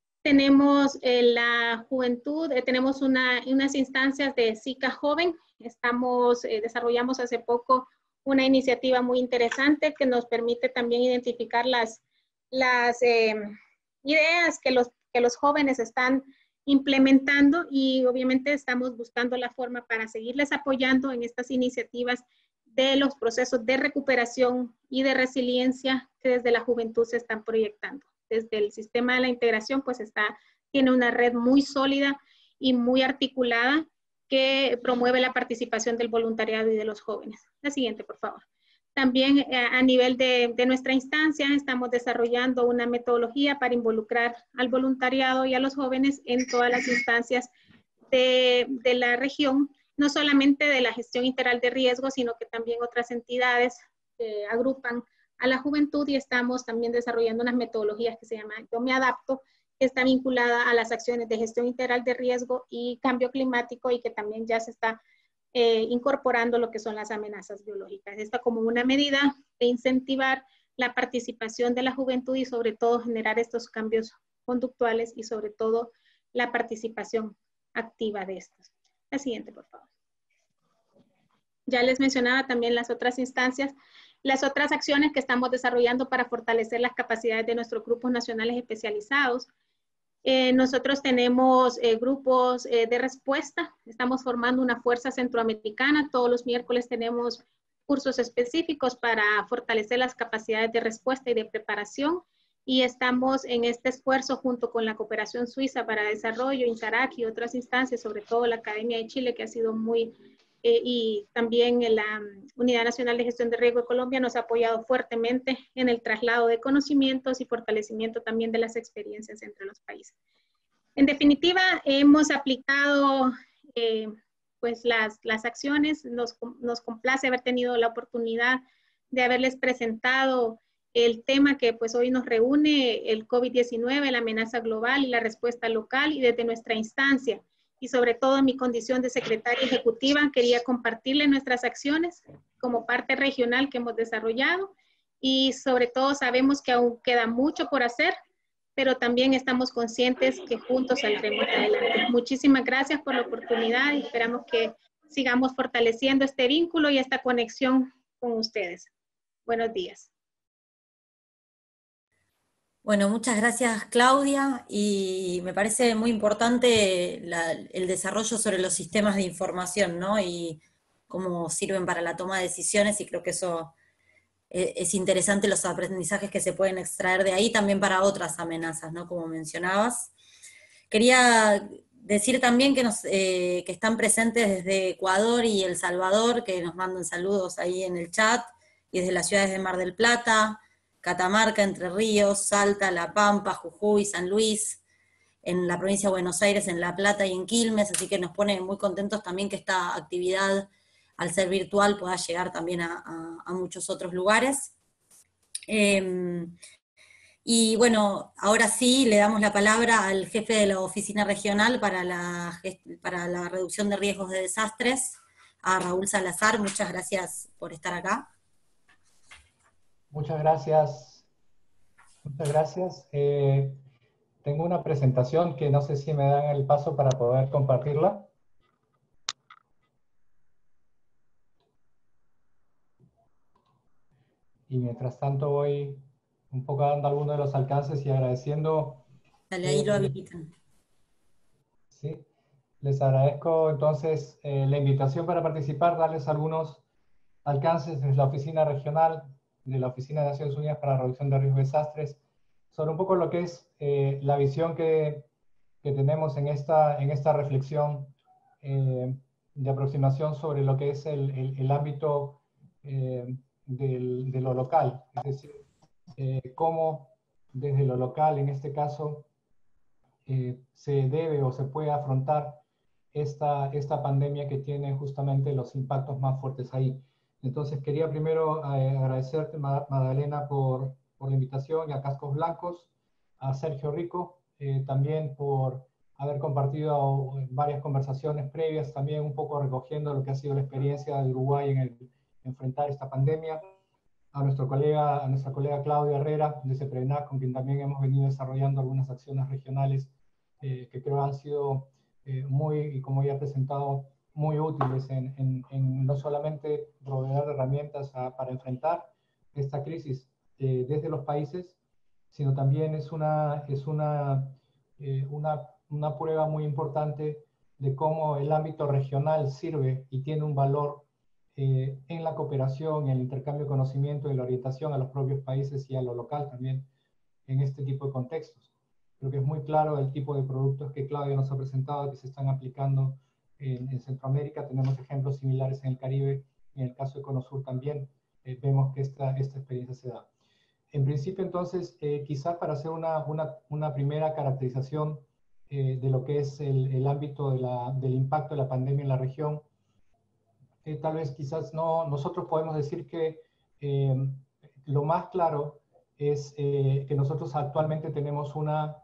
Tenemos eh, la juventud, eh, tenemos una, unas instancias de SICA Joven. Estamos, eh, desarrollamos hace poco una iniciativa muy interesante que nos permite también identificar las, las eh, ideas que los, que los jóvenes están implementando, y obviamente estamos buscando la forma para seguirles apoyando en estas iniciativas de los procesos de recuperación y de resiliencia que desde la juventud se están proyectando. Desde el sistema de la integración pues está tiene una red muy sólida y muy articulada que promueve la participación del voluntariado y de los jóvenes. La siguiente, por favor. También eh, a nivel de, de nuestra instancia estamos desarrollando una metodología para involucrar al voluntariado y a los jóvenes en todas las instancias de, de la región, no solamente de la gestión integral de riesgos, sino que también otras entidades eh, agrupan a la juventud y estamos también desarrollando unas metodologías que se llaman Yo Me Adapto, que está vinculada a las acciones de gestión integral de riesgo y cambio climático y que también ya se está eh, incorporando lo que son las amenazas biológicas. Esta como una medida de incentivar la participación de la juventud y sobre todo generar estos cambios conductuales y sobre todo la participación activa de estos. La siguiente, por favor. Ya les mencionaba también las otras instancias, las otras acciones que estamos desarrollando para fortalecer las capacidades de nuestros grupos nacionales especializados. Eh, nosotros tenemos eh, grupos eh, de respuesta, estamos formando una fuerza centroamericana, todos los miércoles tenemos cursos específicos para fortalecer las capacidades de respuesta y de preparación y estamos en este esfuerzo junto con la Cooperación Suiza para Desarrollo, INCARAC y otras instancias, sobre todo la Academia de Chile que ha sido muy, eh, y también la um, Unidad Nacional de Gestión de Riesgo de Colombia nos ha apoyado fuertemente en el traslado de conocimientos y fortalecimiento también de las experiencias entre los países. En definitiva, hemos aplicado eh, pues las, las acciones, nos, nos complace haber tenido la oportunidad de haberles presentado el tema que pues hoy nos reúne, el COVID diecinueve, la amenaza global y la respuesta local y desde nuestra instancia. Y sobre todo en mi condición de secretaria ejecutiva, quería compartirle nuestras acciones como parte regional que hemos desarrollado y sobre todo sabemos que aún queda mucho por hacer, pero también estamos conscientes que juntos saldremos adelante. Muchísimas gracias por la oportunidad y esperamos que sigamos fortaleciendo este vínculo y esta conexión con ustedes. Buenos días. Bueno, muchas gracias Claudia y me parece muy importante la, el desarrollo sobre los sistemas de información, ¿no? Y cómo sirven para la toma de decisiones y creo que eso es, es interesante los aprendizajes que se pueden extraer de ahí también para otras amenazas, ¿no? Como mencionabas. Quería decir también que, nos, eh, que están presentes desde Ecuador y El Salvador, que nos mandan saludos ahí en el chat, y desde las ciudades de Mar del Plata, Catamarca, Entre Ríos, Salta, La Pampa, Jujuy, San Luis, en la provincia de Buenos Aires, en La Plata y en Quilmes, así que nos pone muy contentos también que esta actividad, al ser virtual, pueda llegar también a, a, a muchos otros lugares. Eh, y bueno, ahora sí le damos la palabra al jefe de la oficina regional para la, para la reducción de riesgos de desastres, a Raúl Salazar. Muchas gracias por estar acá. Muchas gracias. Muchas gracias. Eh, tengo una presentación que no sé si me dan el paso para poder compartirla. Y mientras tanto voy un poco dando algunos de los alcances y agradeciendo. Dale, ahí eh, lo habilitan. Sí, les agradezco entonces eh, la invitación para participar, darles algunos alcances desde la oficina regional de la Oficina de Naciones Unidas para la Reducción de Riesgos de Desastres, sobre un poco lo que es eh, la visión que, que tenemos en esta, en esta reflexión eh, de aproximación sobre lo que es el, el, el ámbito eh, del, de lo local, es decir, eh, cómo desde lo local, en este caso, eh, se debe o se puede afrontar esta, esta pandemia que tiene justamente los impactos más fuertes ahí. Entonces quería primero eh, agradecerte, Magdalena, por, por la invitación, y a Cascos Blancos, a Sergio Rico, eh, también por haber compartido varias conversaciones previas, también un poco recogiendo lo que ha sido la experiencia de Uruguay en el, enfrentar esta pandemia, a, nuestro colega, a nuestra colega Claudia Herrera de CEPRENAC, con quien también hemos venido desarrollando algunas acciones regionales eh, que creo han sido eh, muy, y como ya he presentado, muy útiles en, en, en no solamente proveer herramientas a, para enfrentar esta crisis eh, desde los países, sino también es una, es una, eh, una, una prueba muy importante de cómo el ámbito regional sirve y tiene un valor eh, en la cooperación, en el intercambio de conocimiento y la orientación a los propios países y a lo local también en este tipo de contextos. Creo que es muy claro el tipo de productos que Claudia nos ha presentado que se están aplicando en, en Centroamérica. Tenemos ejemplos similares en el Caribe, en el caso de Conosur también eh, vemos que esta, esta experiencia se da. En principio, entonces, eh, quizás para hacer una, una, una primera caracterización eh, de lo que es el, el ámbito de la, del impacto de la pandemia en la región, eh, tal vez quizás no, nosotros podemos decir que eh, lo más claro es eh, que nosotros actualmente tenemos una,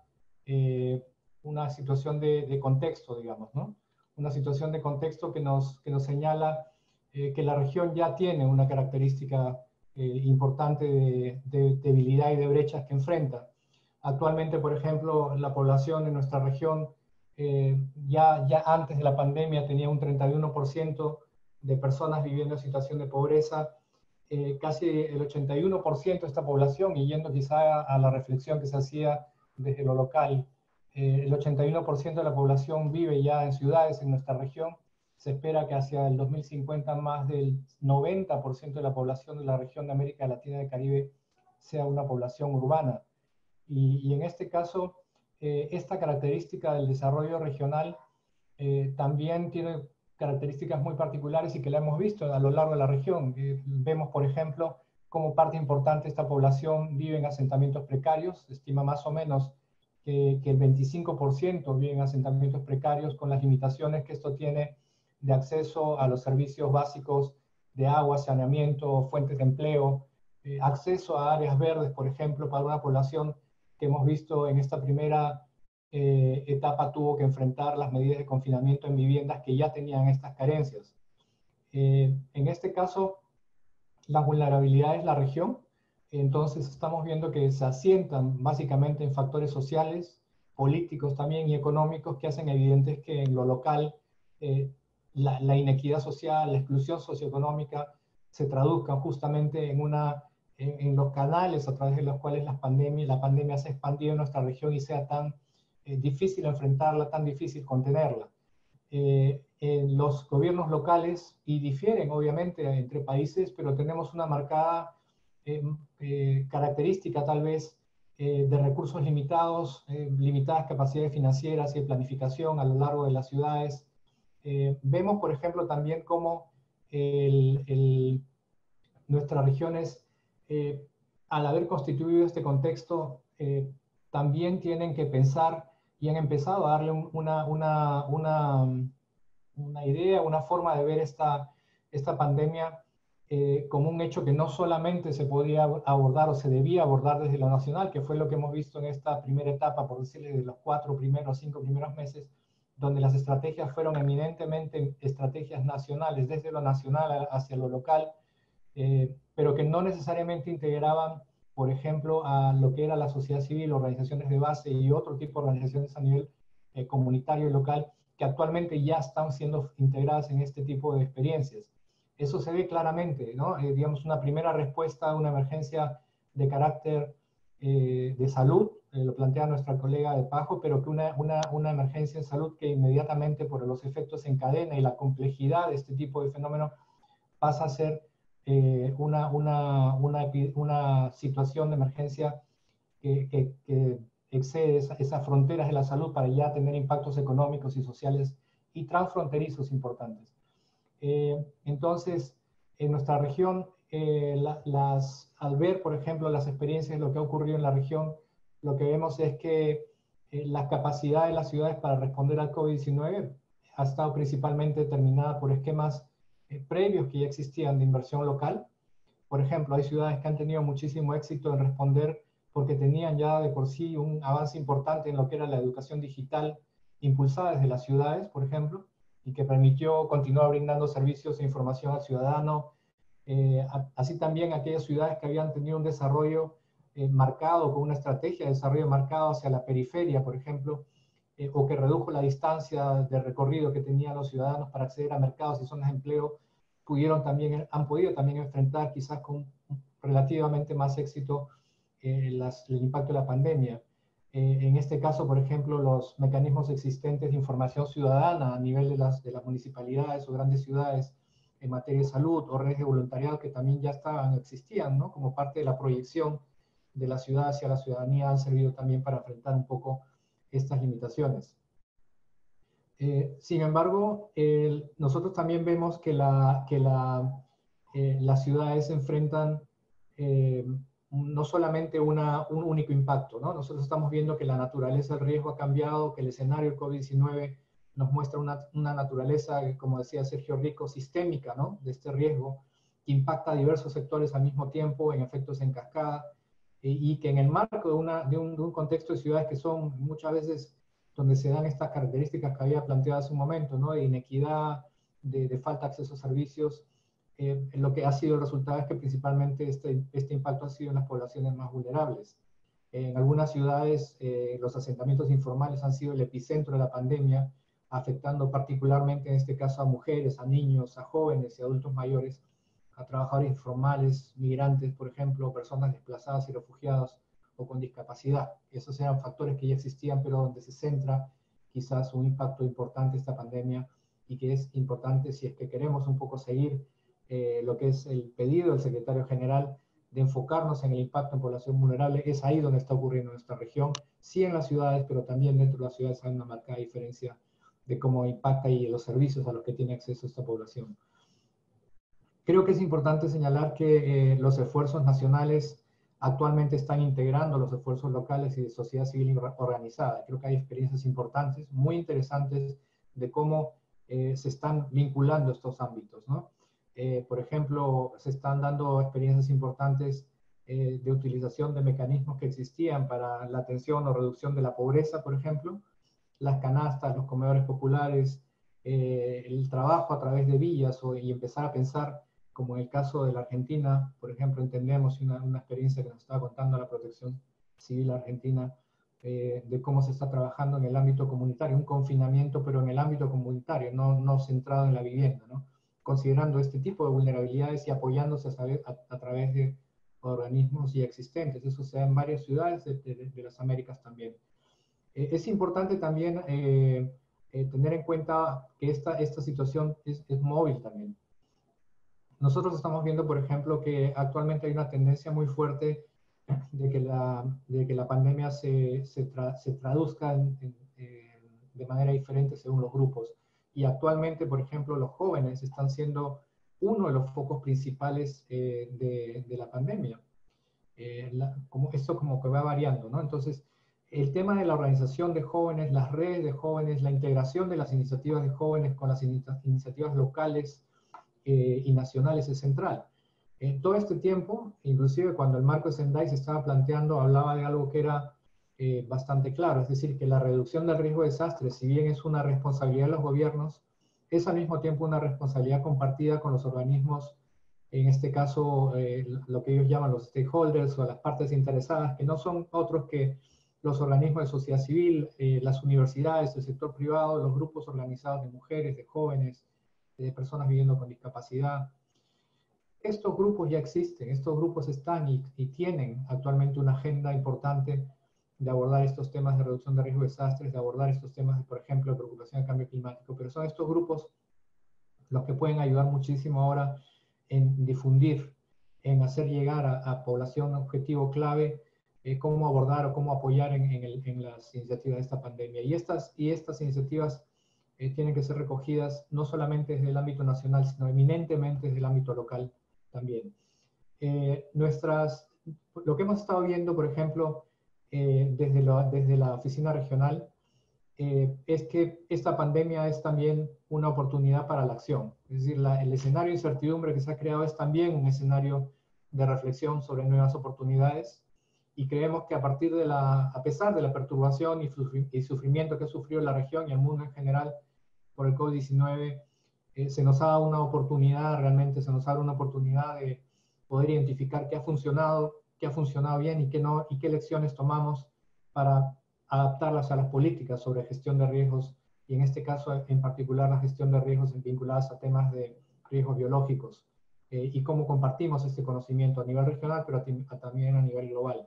eh, una situación de, de contexto, digamos, ¿no? Una situación de contexto que nos, que nos señala eh, que la región ya tiene una característica eh, importante de, de debilidad y de brechas que enfrenta. Actualmente, por ejemplo, la población en nuestra región eh, ya, ya antes de la pandemia tenía un treinta y uno por ciento de personas viviendo en situación de pobreza, eh, casi el ochenta y uno por ciento de esta población, y yendo quizá a la reflexión que se hacía desde lo local, eh, el ochenta y uno por ciento de la población vive ya en ciudades en nuestra región. Se espera que hacia el dos mil cincuenta más del noventa por ciento de la población de la región de América Latina y del Caribe sea una población urbana. Y, y en este caso, eh, esta característica del desarrollo regional eh, también tiene características muy particulares y que la hemos visto a lo largo de la región. Eh, vemos, por ejemplo, cómo parte importante de esta población vive en asentamientos precarios. Se estima más o menos que, que el veinticinco por ciento vive en asentamientos precarios, con las limitaciones que esto tiene de acceso a los servicios básicos de agua, saneamiento, fuentes de empleo, eh, acceso a áreas verdes, por ejemplo, para una población que hemos visto en esta primera eh, etapa tuvo que enfrentar las medidas de confinamiento en viviendas que ya tenían estas carencias. Eh, en este caso, la vulnerabilidad es la región, entonces estamos viendo que se asientan básicamente en factores sociales, políticos también y económicos que hacen evidentes que en lo local eh, la, la inequidad social, la exclusión socioeconómica se traduzcan justamente en, una, en, en los canales a través de los cuales la pandemia, la pandemia se ha expandido en nuestra región y sea tan eh, difícil enfrentarla, tan difícil contenerla. Eh, en los gobiernos locales, y difieren obviamente entre países, pero tenemos una marcada eh, eh, característica tal vez eh, de recursos limitados, eh, limitadas capacidades financieras y de planificación a lo largo de las ciudades. Eh, vemos, por ejemplo, también cómo el, el, nuestras regiones, eh, al haber constituido este contexto, eh, también tienen que pensar y han empezado a darle una, una, una, una idea, una forma de ver esta, esta pandemia eh, como un hecho que no solamente se podía abordar o se debía abordar desde lo nacional, que fue lo que hemos visto en esta primera etapa, por decirle, de los cuatro primeros, cinco primeros meses, donde las estrategias fueron eminentemente estrategias nacionales, desde lo nacional hacia lo local, eh, pero que no necesariamente integraban, por ejemplo, a lo que era la sociedad civil, organizaciones de base y otro tipo de organizaciones a nivel eh, comunitario y local, que actualmente ya están siendo integradas en este tipo de experiencias. Eso se ve claramente, ¿no? Eh, digamos, una primera respuesta a una emergencia de carácter eh, de salud, eh, lo plantea nuestra colega de Pajo, pero que una, una, una emergencia en salud que inmediatamente por los efectos en cadena y la complejidad de este tipo de fenómeno pasa a ser eh, una, una, una, una situación de emergencia que, que, que excede esa, esas fronteras de la salud para ya tener impactos económicos y sociales y transfronterizos importantes. Eh, entonces, en nuestra región, eh, la, las, al ver, por ejemplo, las experiencias de lo que ha ocurrido en la región, lo que vemos es que eh, la capacidad de las ciudades para responder al COVID diecinueve ha estado principalmente determinada por esquemas eh, previos que ya existían de inversión local. Por ejemplo, hay ciudades que han tenido muchísimo éxito en responder porque tenían ya de por sí un avance importante en lo que era la educación digital impulsada desde las ciudades, por ejemplo, y que permitió continuar brindando servicios e información al ciudadano. Eh, así también aquellas ciudades que habían tenido un desarrollo eh, marcado, con una estrategia de desarrollo marcado hacia la periferia, por ejemplo, eh, o que redujo la distancia de recorrido que tenían los ciudadanos para acceder a mercados y zonas de empleo, pudieron también, han podido también enfrentar quizás con relativamente más éxito eh, las, el impacto de la pandemia. Eh, en este caso, por ejemplo, los mecanismos existentes de información ciudadana a nivel de las, de las municipalidades o grandes ciudades en materia de salud o redes de voluntariado que también ya estaban, existían, ¿no? Como parte de la proyección de la ciudad hacia la ciudadanía, han servido también para enfrentar un poco estas limitaciones. Eh, sin embargo, el, nosotros también vemos que, la, que la, eh, las ciudades enfrentan eh, no solamente una, un único impacto, ¿no? Nosotros estamos viendo que la naturaleza del riesgo ha cambiado, que el escenario del COVID diecinueve nos muestra una, una naturaleza, como decía Sergio Rico, sistémica, ¿no? De este riesgo, que impacta a diversos sectores al mismo tiempo, en efectos en cascada, y, y que en el marco de, una, de, un, de un contexto de ciudades que son muchas veces donde se dan estas características que había planteado hace un momento, ¿no? De inequidad, de, de falta de acceso a servicios, eh, lo que ha sido el resultado es que principalmente este, este impacto ha sido en las poblaciones más vulnerables. En algunas ciudades, eh, los asentamientos informales han sido el epicentro de la pandemia, afectando particularmente en este caso a mujeres, a niños, a jóvenes y adultos mayores, a trabajadores informales, migrantes, por ejemplo, personas desplazadas y refugiados, o con discapacidad. Esos eran factores que ya existían, pero donde se centra quizás un impacto importante esta pandemia, y que es importante si es que queremos un poco seguir eh, lo que es el pedido del secretario general de enfocarnos en el impacto en población vulnerable. Es ahí donde está ocurriendo en nuestra región, sí en las ciudades, pero también dentro de las ciudades hay una marcada diferencia de cómo impacta y los servicios a los que tiene acceso esta población. Creo que es importante señalar que eh, los esfuerzos nacionales actualmente están integrando los esfuerzos locales y de sociedad civil organizada. Creo que hay experiencias importantes, muy interesantes, de cómo eh, se están vinculando estos ámbitos, ¿no? Eh, por ejemplo, se están dando experiencias importantes eh, de utilización de mecanismos que existían para la atención o reducción de la pobreza, por ejemplo, las canastas, los comedores populares, eh, el trabajo a través de villas, o, y empezar a pensar, como en el caso de la Argentina, por ejemplo, entendemos una, una experiencia que nos estaba contando la Protección Civil Argentina, eh, de cómo se está trabajando en el ámbito comunitario, un confinamiento, pero en el ámbito comunitario, no, no centrado en la vivienda, ¿no? Considerando este tipo de vulnerabilidades y apoyándose a, saber, a, a través de organismos ya existentes. Eso se da en varias ciudades de, de, de las Américas también. Eh, es importante también eh, eh, tener en cuenta que esta, esta situación es, es móvil también. Nosotros estamos viendo, por ejemplo, que actualmente hay una tendencia muy fuerte de que la, de que la pandemia se, se, tra, se traduzca en, en, en, de manera diferente según los grupos. Y actualmente, por ejemplo, los jóvenes están siendo uno de los focos principales eh, de, de la pandemia. Eh, la, como, esto como que va variando, ¿no? Entonces, el tema de la organización de jóvenes, las redes de jóvenes, la integración de las iniciativas de jóvenes con las in, iniciativas locales, Eh, y nacionales es central. En todo este tiempo, inclusive cuando el marco de Sendai se estaba planteando, hablaba de algo que era eh, bastante claro, es decir, que la reducción del riesgo de desastres, si bien es una responsabilidad de los gobiernos, es al mismo tiempo una responsabilidad compartida con los organismos, en este caso eh, lo que ellos llaman los stakeholders o las partes interesadas, que no son otros que los organismos de sociedad civil, eh, las universidades, el sector privado, los grupos organizados de mujeres, de jóvenes, de personas viviendo con discapacidad. Estos grupos ya existen, estos grupos están y, y tienen actualmente una agenda importante de abordar estos temas de reducción de riesgo de desastres, de abordar estos temas, de, por ejemplo, de preocupación del cambio climático, pero son estos grupos los que pueden ayudar muchísimo ahora en difundir, en hacer llegar a, a población objetivo clave eh, cómo abordar o cómo apoyar en, en, el, en las iniciativas de esta pandemia. Y estas, y estas iniciativas Eh, tienen que ser recogidas no solamente desde el ámbito nacional, sino eminentemente desde el ámbito local también. Eh, nuestras, lo que hemos estado viendo, por ejemplo, eh, desde, lo, desde la oficina regional, eh, es que esta pandemia es también una oportunidad para la acción. Es decir, la, el escenario de incertidumbre que se ha creado es también un escenario de reflexión sobre nuevas oportunidades, y creemos que a partir de la, a pesar de la perturbación y, y sufrimiento que ha sufrido la región y el mundo en general por el COVID diecinueve, eh, se nos ha dado una oportunidad, realmente se nos ha dado una oportunidad de poder identificar qué ha funcionado, qué ha funcionado bien y qué no, y qué lecciones tomamos para adaptarlas a las políticas sobre gestión de riesgos, y en este caso en particular la gestión de riesgos vinculadas a temas de riesgos biológicos, eh, y cómo compartimos este conocimiento a nivel regional, pero a, a, también a nivel global.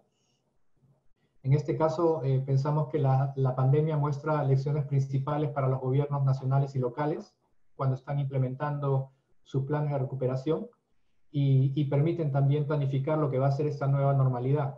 En este caso, eh, pensamos que la, la pandemia muestra lecciones principales para los gobiernos nacionales y locales cuando están implementando sus planes de recuperación, y, y permiten también planificar lo que va a ser esta nueva normalidad.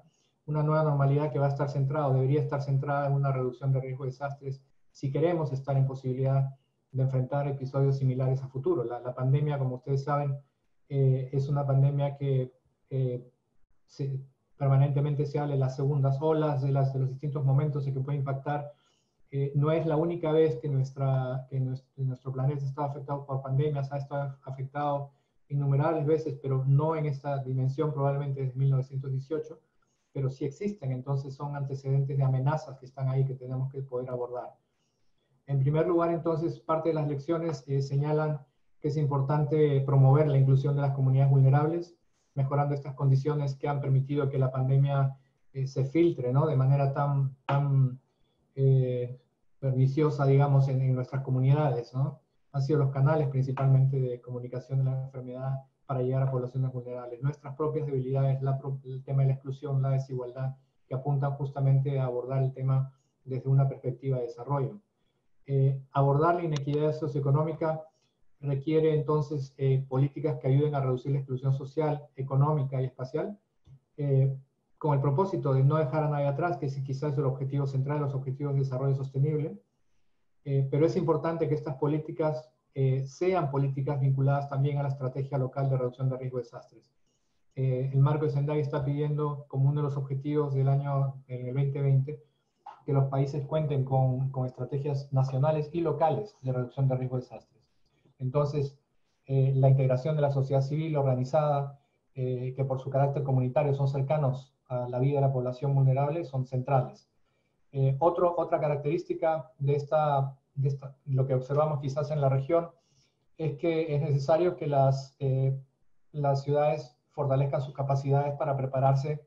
una nueva normalidad que va a estar centrada, o debería estar centrada en una reducción de riesgo de desastres, si queremos estar en posibilidad de enfrentar episodios similares a futuro. La, la pandemia, como ustedes saben, eh, es una pandemia que eh, se, permanentemente se habla de las segundas olas, de, las, de los distintos momentos en que puede impactar. Eh, no es la única vez que, nuestra, que nuestro, nuestro planeta está afectado por pandemias, ha estado afectado innumerables veces, pero no en esta dimensión probablemente desde mil novecientos dieciocho, pero sí existen, entonces son antecedentes de amenazas que están ahí que tenemos que poder abordar. En primer lugar, entonces, parte de las lecciones eh, señalan que es importante promover la inclusión de las comunidades vulnerables, mejorando estas condiciones que han permitido que la pandemia eh, se filtre, ¿no?, de manera tan, tan eh, perniciosa, digamos, en, en nuestras comunidades, ¿no? Han sido los canales principalmente de comunicación de la enfermedad para llegar a poblaciones vulnerables. Nuestras propias debilidades, la, el tema de la exclusión, la desigualdad, que apuntan justamente a abordar el tema desde una perspectiva de desarrollo. Eh, abordar la inequidad socioeconómica requiere entonces eh, políticas que ayuden a reducir la exclusión social, económica y espacial, eh, con el propósito de no dejar a nadie atrás, que quizás es el objetivo central de los objetivos de desarrollo sostenible, eh, pero es importante que estas políticas eh, sean políticas vinculadas también a la estrategia local de reducción de riesgo de desastres. Eh, el marco de Sendai está pidiendo como uno de los objetivos del año en el veinte veinte que los países cuenten con, con estrategias nacionales y locales de reducción de riesgo de desastres. Entonces, eh, la integración de la sociedad civil organizada, eh, que por su carácter comunitario son cercanos a la vida de la población vulnerable, son centrales. Eh, otro, otra característica de, esta, de esta, lo que observamos quizás en la región, es que es necesario que las, eh, las ciudades fortalezcan sus capacidades para prepararse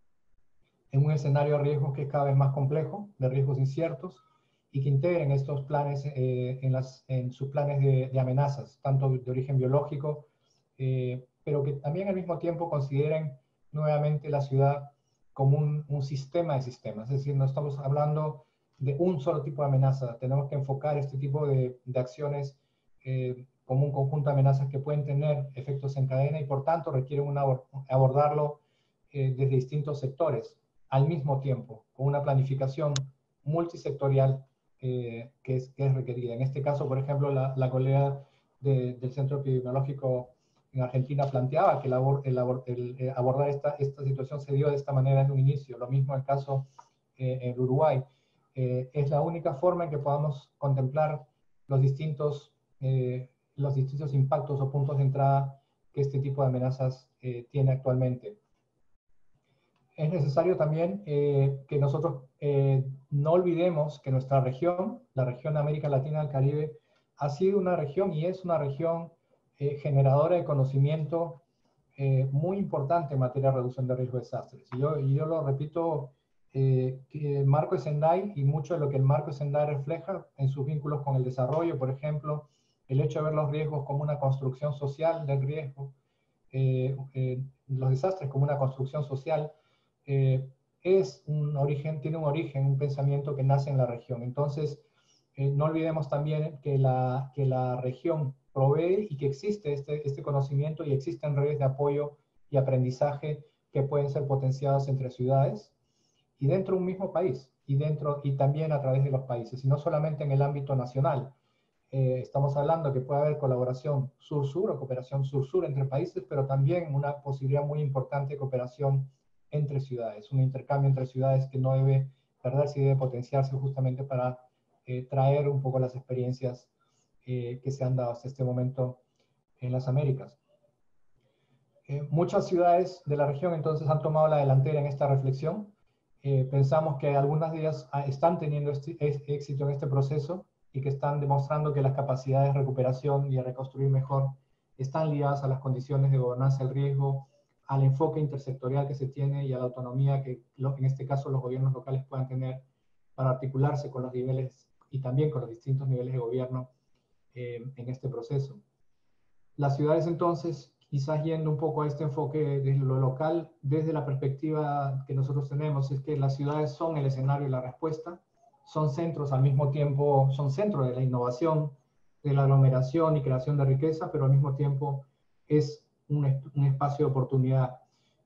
en un escenario de riesgos que es cada vez más complejo, de riesgos inciertos, y que integren estos planes eh, en, las, en sus planes de, de amenazas, tanto de origen biológico, eh, pero que también al mismo tiempo consideren nuevamente la ciudad como un, un sistema de sistemas. Es decir, no estamos hablando de un solo tipo de amenaza, tenemos que enfocar este tipo de, de acciones eh, como un conjunto de amenazas que pueden tener efectos en cadena y por tanto requieren una, abordarlo eh, desde distintos sectores al mismo tiempo, con una planificación multisectorial eh, que, es, que es requerida. En este caso, por ejemplo, la, la colega de, del Centro Epidemiológico en Argentina planteaba que el, abor, el, abor, el eh, abordar esta, esta situación se dio de esta manera en un inicio. Lo mismo en el caso eh, en Uruguay. Eh, es la única forma en que podamos contemplar los distintos, eh, los distintos impactos o puntos de entrada que este tipo de amenazas eh, tiene actualmente. Es necesario también eh, que nosotros eh, no olvidemos que nuestra región, la región de América Latina y el Caribe, ha sido una región y es una región eh, generadora de conocimiento eh, muy importante en materia de reducción de riesgo de desastres. Y yo, y yo lo repito, eh, que el marco de Sendai y mucho de lo que el marco de Sendai refleja en sus vínculos con el desarrollo, por ejemplo, el hecho de ver los riesgos como una construcción social del riesgo, eh, eh, los desastres como una construcción social, Eh, es un origen, tiene un origen, un pensamiento que nace en la región. Entonces, eh, no olvidemos también que la, que la región provee y que existe este, este conocimiento y existen redes de apoyo y aprendizaje que pueden ser potenciadas entre ciudades y dentro de un mismo país, y, dentro, y también a través de los países, y no solamente en el ámbito nacional. Eh, estamos hablando que puede haber colaboración sur-sur o cooperación sur-sur entre países, pero también una posibilidad muy importante de cooperación entre ciudades, un intercambio entre ciudades que no debe perderse y debe potenciarse justamente para eh, traer un poco las experiencias eh, que se han dado hasta este momento en las Américas. Eh, muchas ciudades de la región entonces han tomado la delantera en esta reflexión. Eh, pensamos que algunas de ellas están teniendo este, este éxito en este proceso y que están demostrando que las capacidades de recuperación y de reconstruir mejor están ligadas a las condiciones de gobernanza del riesgo, al enfoque intersectorial que se tiene y a la autonomía que en este caso los gobiernos locales puedan tener para articularse con los niveles y también con los distintos niveles de gobierno eh, en este proceso. Las ciudades entonces, quizás yendo un poco a este enfoque de lo local, desde la perspectiva que nosotros tenemos, es que las ciudades son el escenario y la respuesta, son centros al mismo tiempo, son centros de la innovación, de la aglomeración y creación de riqueza, pero al mismo tiempo es Un, un espacio de oportunidad.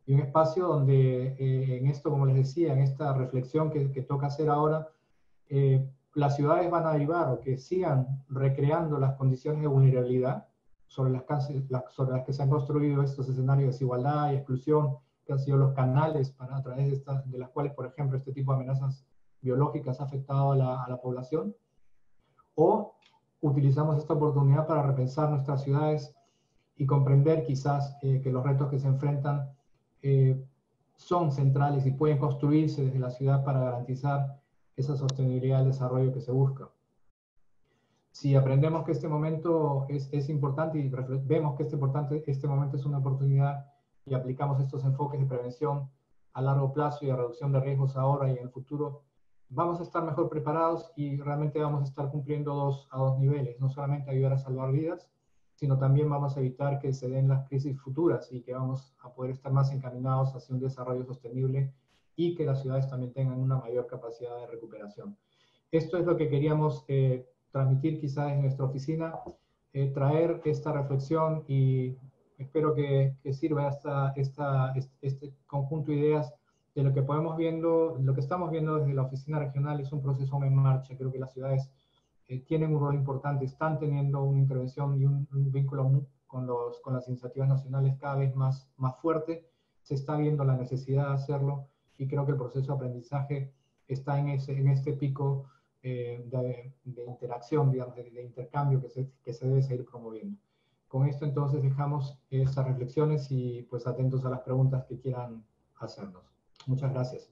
y un espacio donde eh, en esto, como les decía, en esta reflexión que, que toca hacer ahora, eh, las ciudades van a derivar o que sigan recreando las condiciones de vulnerabilidad sobre las, sobre las que se han construido estos escenarios de desigualdad y exclusión, que han sido los canales para, a través de, estas, de las cuales, por ejemplo, este tipo de amenazas biológicas ha afectado a la, a la población, o utilizamos esta oportunidad para repensar nuestras ciudades y comprender quizás eh, que los retos que se enfrentan eh, son centrales y pueden construirse desde la ciudad para garantizar esa sostenibilidad del desarrollo que se busca. Si aprendemos que este momento es, es importante y vemos que este, importante, este momento es una oportunidad y aplicamos estos enfoques de prevención a largo plazo y de reducción de riesgos ahora y en el futuro, vamos a estar mejor preparados y realmente vamos a estar cumpliendo dos, a dos niveles, no solamente ayudar a salvar vidas, sino también vamos a evitar que se den las crisis futuras y que vamos a poder estar más encaminados hacia un desarrollo sostenible y que las ciudades también tengan una mayor capacidad de recuperación. Esto es lo que queríamos eh, transmitir quizás en nuestra oficina, eh, traer esta reflexión y espero que, que sirva esta, esta, este conjunto de ideas de lo que podemos viendo, lo que estamos viendo desde la oficina regional es un proceso en marcha. Creo que las ciudades eh, tienen un rol importante, están teniendo una intervención y un, un vínculo con, los, con las iniciativas nacionales cada vez más, más fuerte, se está viendo la necesidad de hacerlo y creo que el proceso de aprendizaje está en, ese, en este pico eh, de, de interacción, de, de intercambio que se, que se debe seguir promoviendo. Con esto entonces dejamos estas reflexiones y pues atentos a las preguntas que quieran hacernos. Muchas gracias.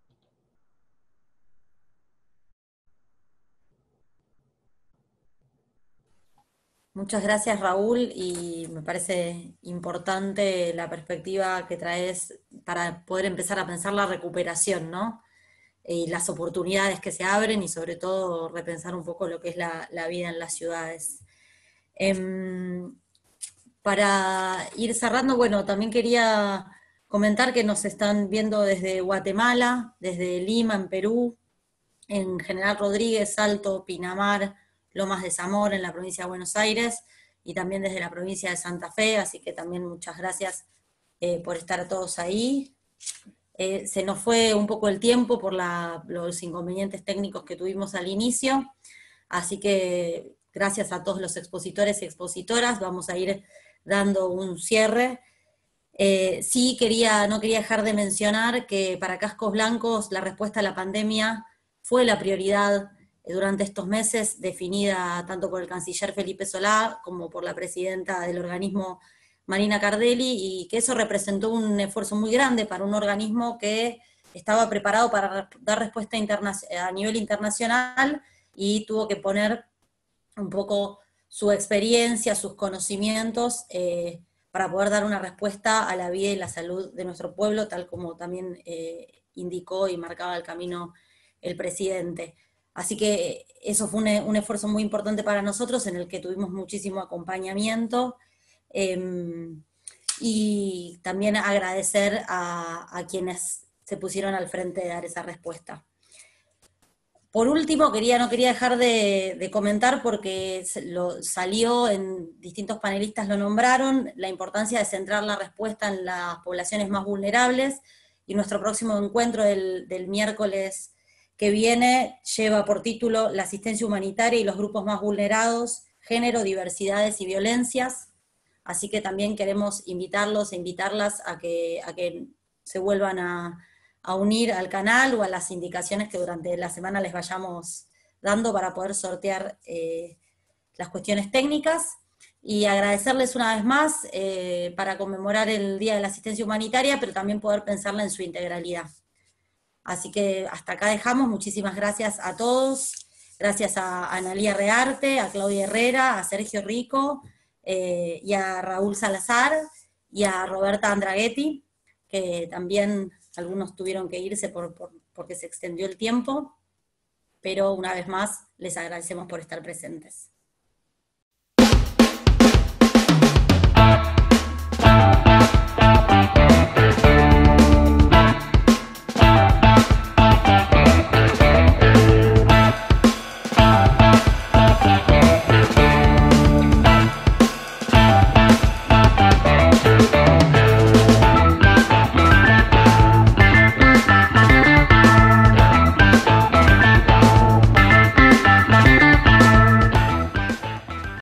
Muchas gracias, Raúl, y me parece importante la perspectiva que traes para poder empezar a pensar la recuperación, ¿no? Y las oportunidades que se abren y sobre todo repensar un poco lo que es la, la vida en las ciudades. Eh, para ir cerrando, bueno, también quería comentar que nos están viendo desde Guatemala, desde Lima, en Perú, en General Rodríguez, Salto, Pinamar, Lomas de Zamora, en la provincia de Buenos Aires, y también desde la provincia de Santa Fe, así que también muchas gracias eh, por estar todos ahí. Eh, se nos fue un poco el tiempo por la, los inconvenientes técnicos que tuvimos al inicio, así que gracias a todos los expositores y expositoras, vamos a ir dando un cierre. Eh, sí quería, no quería dejar de mencionar que para Cascos Blancos la respuesta a la pandemia fue la prioridad durante estos meses, definida tanto por el canciller Felipe Solá como por la presidenta del organismo Marina Cardelli, y que eso representó un esfuerzo muy grande para un organismo que estaba preparado para dar respuesta a nivel internacional y tuvo que poner un poco su experiencia, sus conocimientos, eh, para poder dar una respuesta a la vida y la salud de nuestro pueblo, tal como también eh, indicó y marcaba el camino el presidente. Así que eso fue un, un esfuerzo muy importante para nosotros, en el que tuvimos muchísimo acompañamiento, eh, y también agradecer a, a quienes se pusieron al frente de dar esa respuesta. Por último, quería, no quería dejar de, de comentar, porque lo, salió en distintos panelistas, lo nombraron, la importancia de centrar la respuesta en las poblaciones más vulnerables, y nuestro próximo encuentro del, del miércoles que viene lleva por título La asistencia humanitaria y los grupos más vulnerados, género, diversidades y violencias, así que también queremos invitarlos e invitarlas a que, a que se vuelvan a a unir al canal o a las indicaciones que durante la semana les vayamos dando para poder sortear eh, las cuestiones técnicas, y agradecerles una vez más eh, para conmemorar el Día de la Asistencia Humanitaria, pero también poder pensarla en su integralidad. Así que hasta acá dejamos, muchísimas gracias a todos, gracias a Analía Rearte, a Claudia Herrera, a Sergio Rico, eh, y a Raúl Salazar, y a Roberta Andraghetti, que también algunos tuvieron que irse por, por, porque se extendió el tiempo, pero una vez más les agradecemos por estar presentes.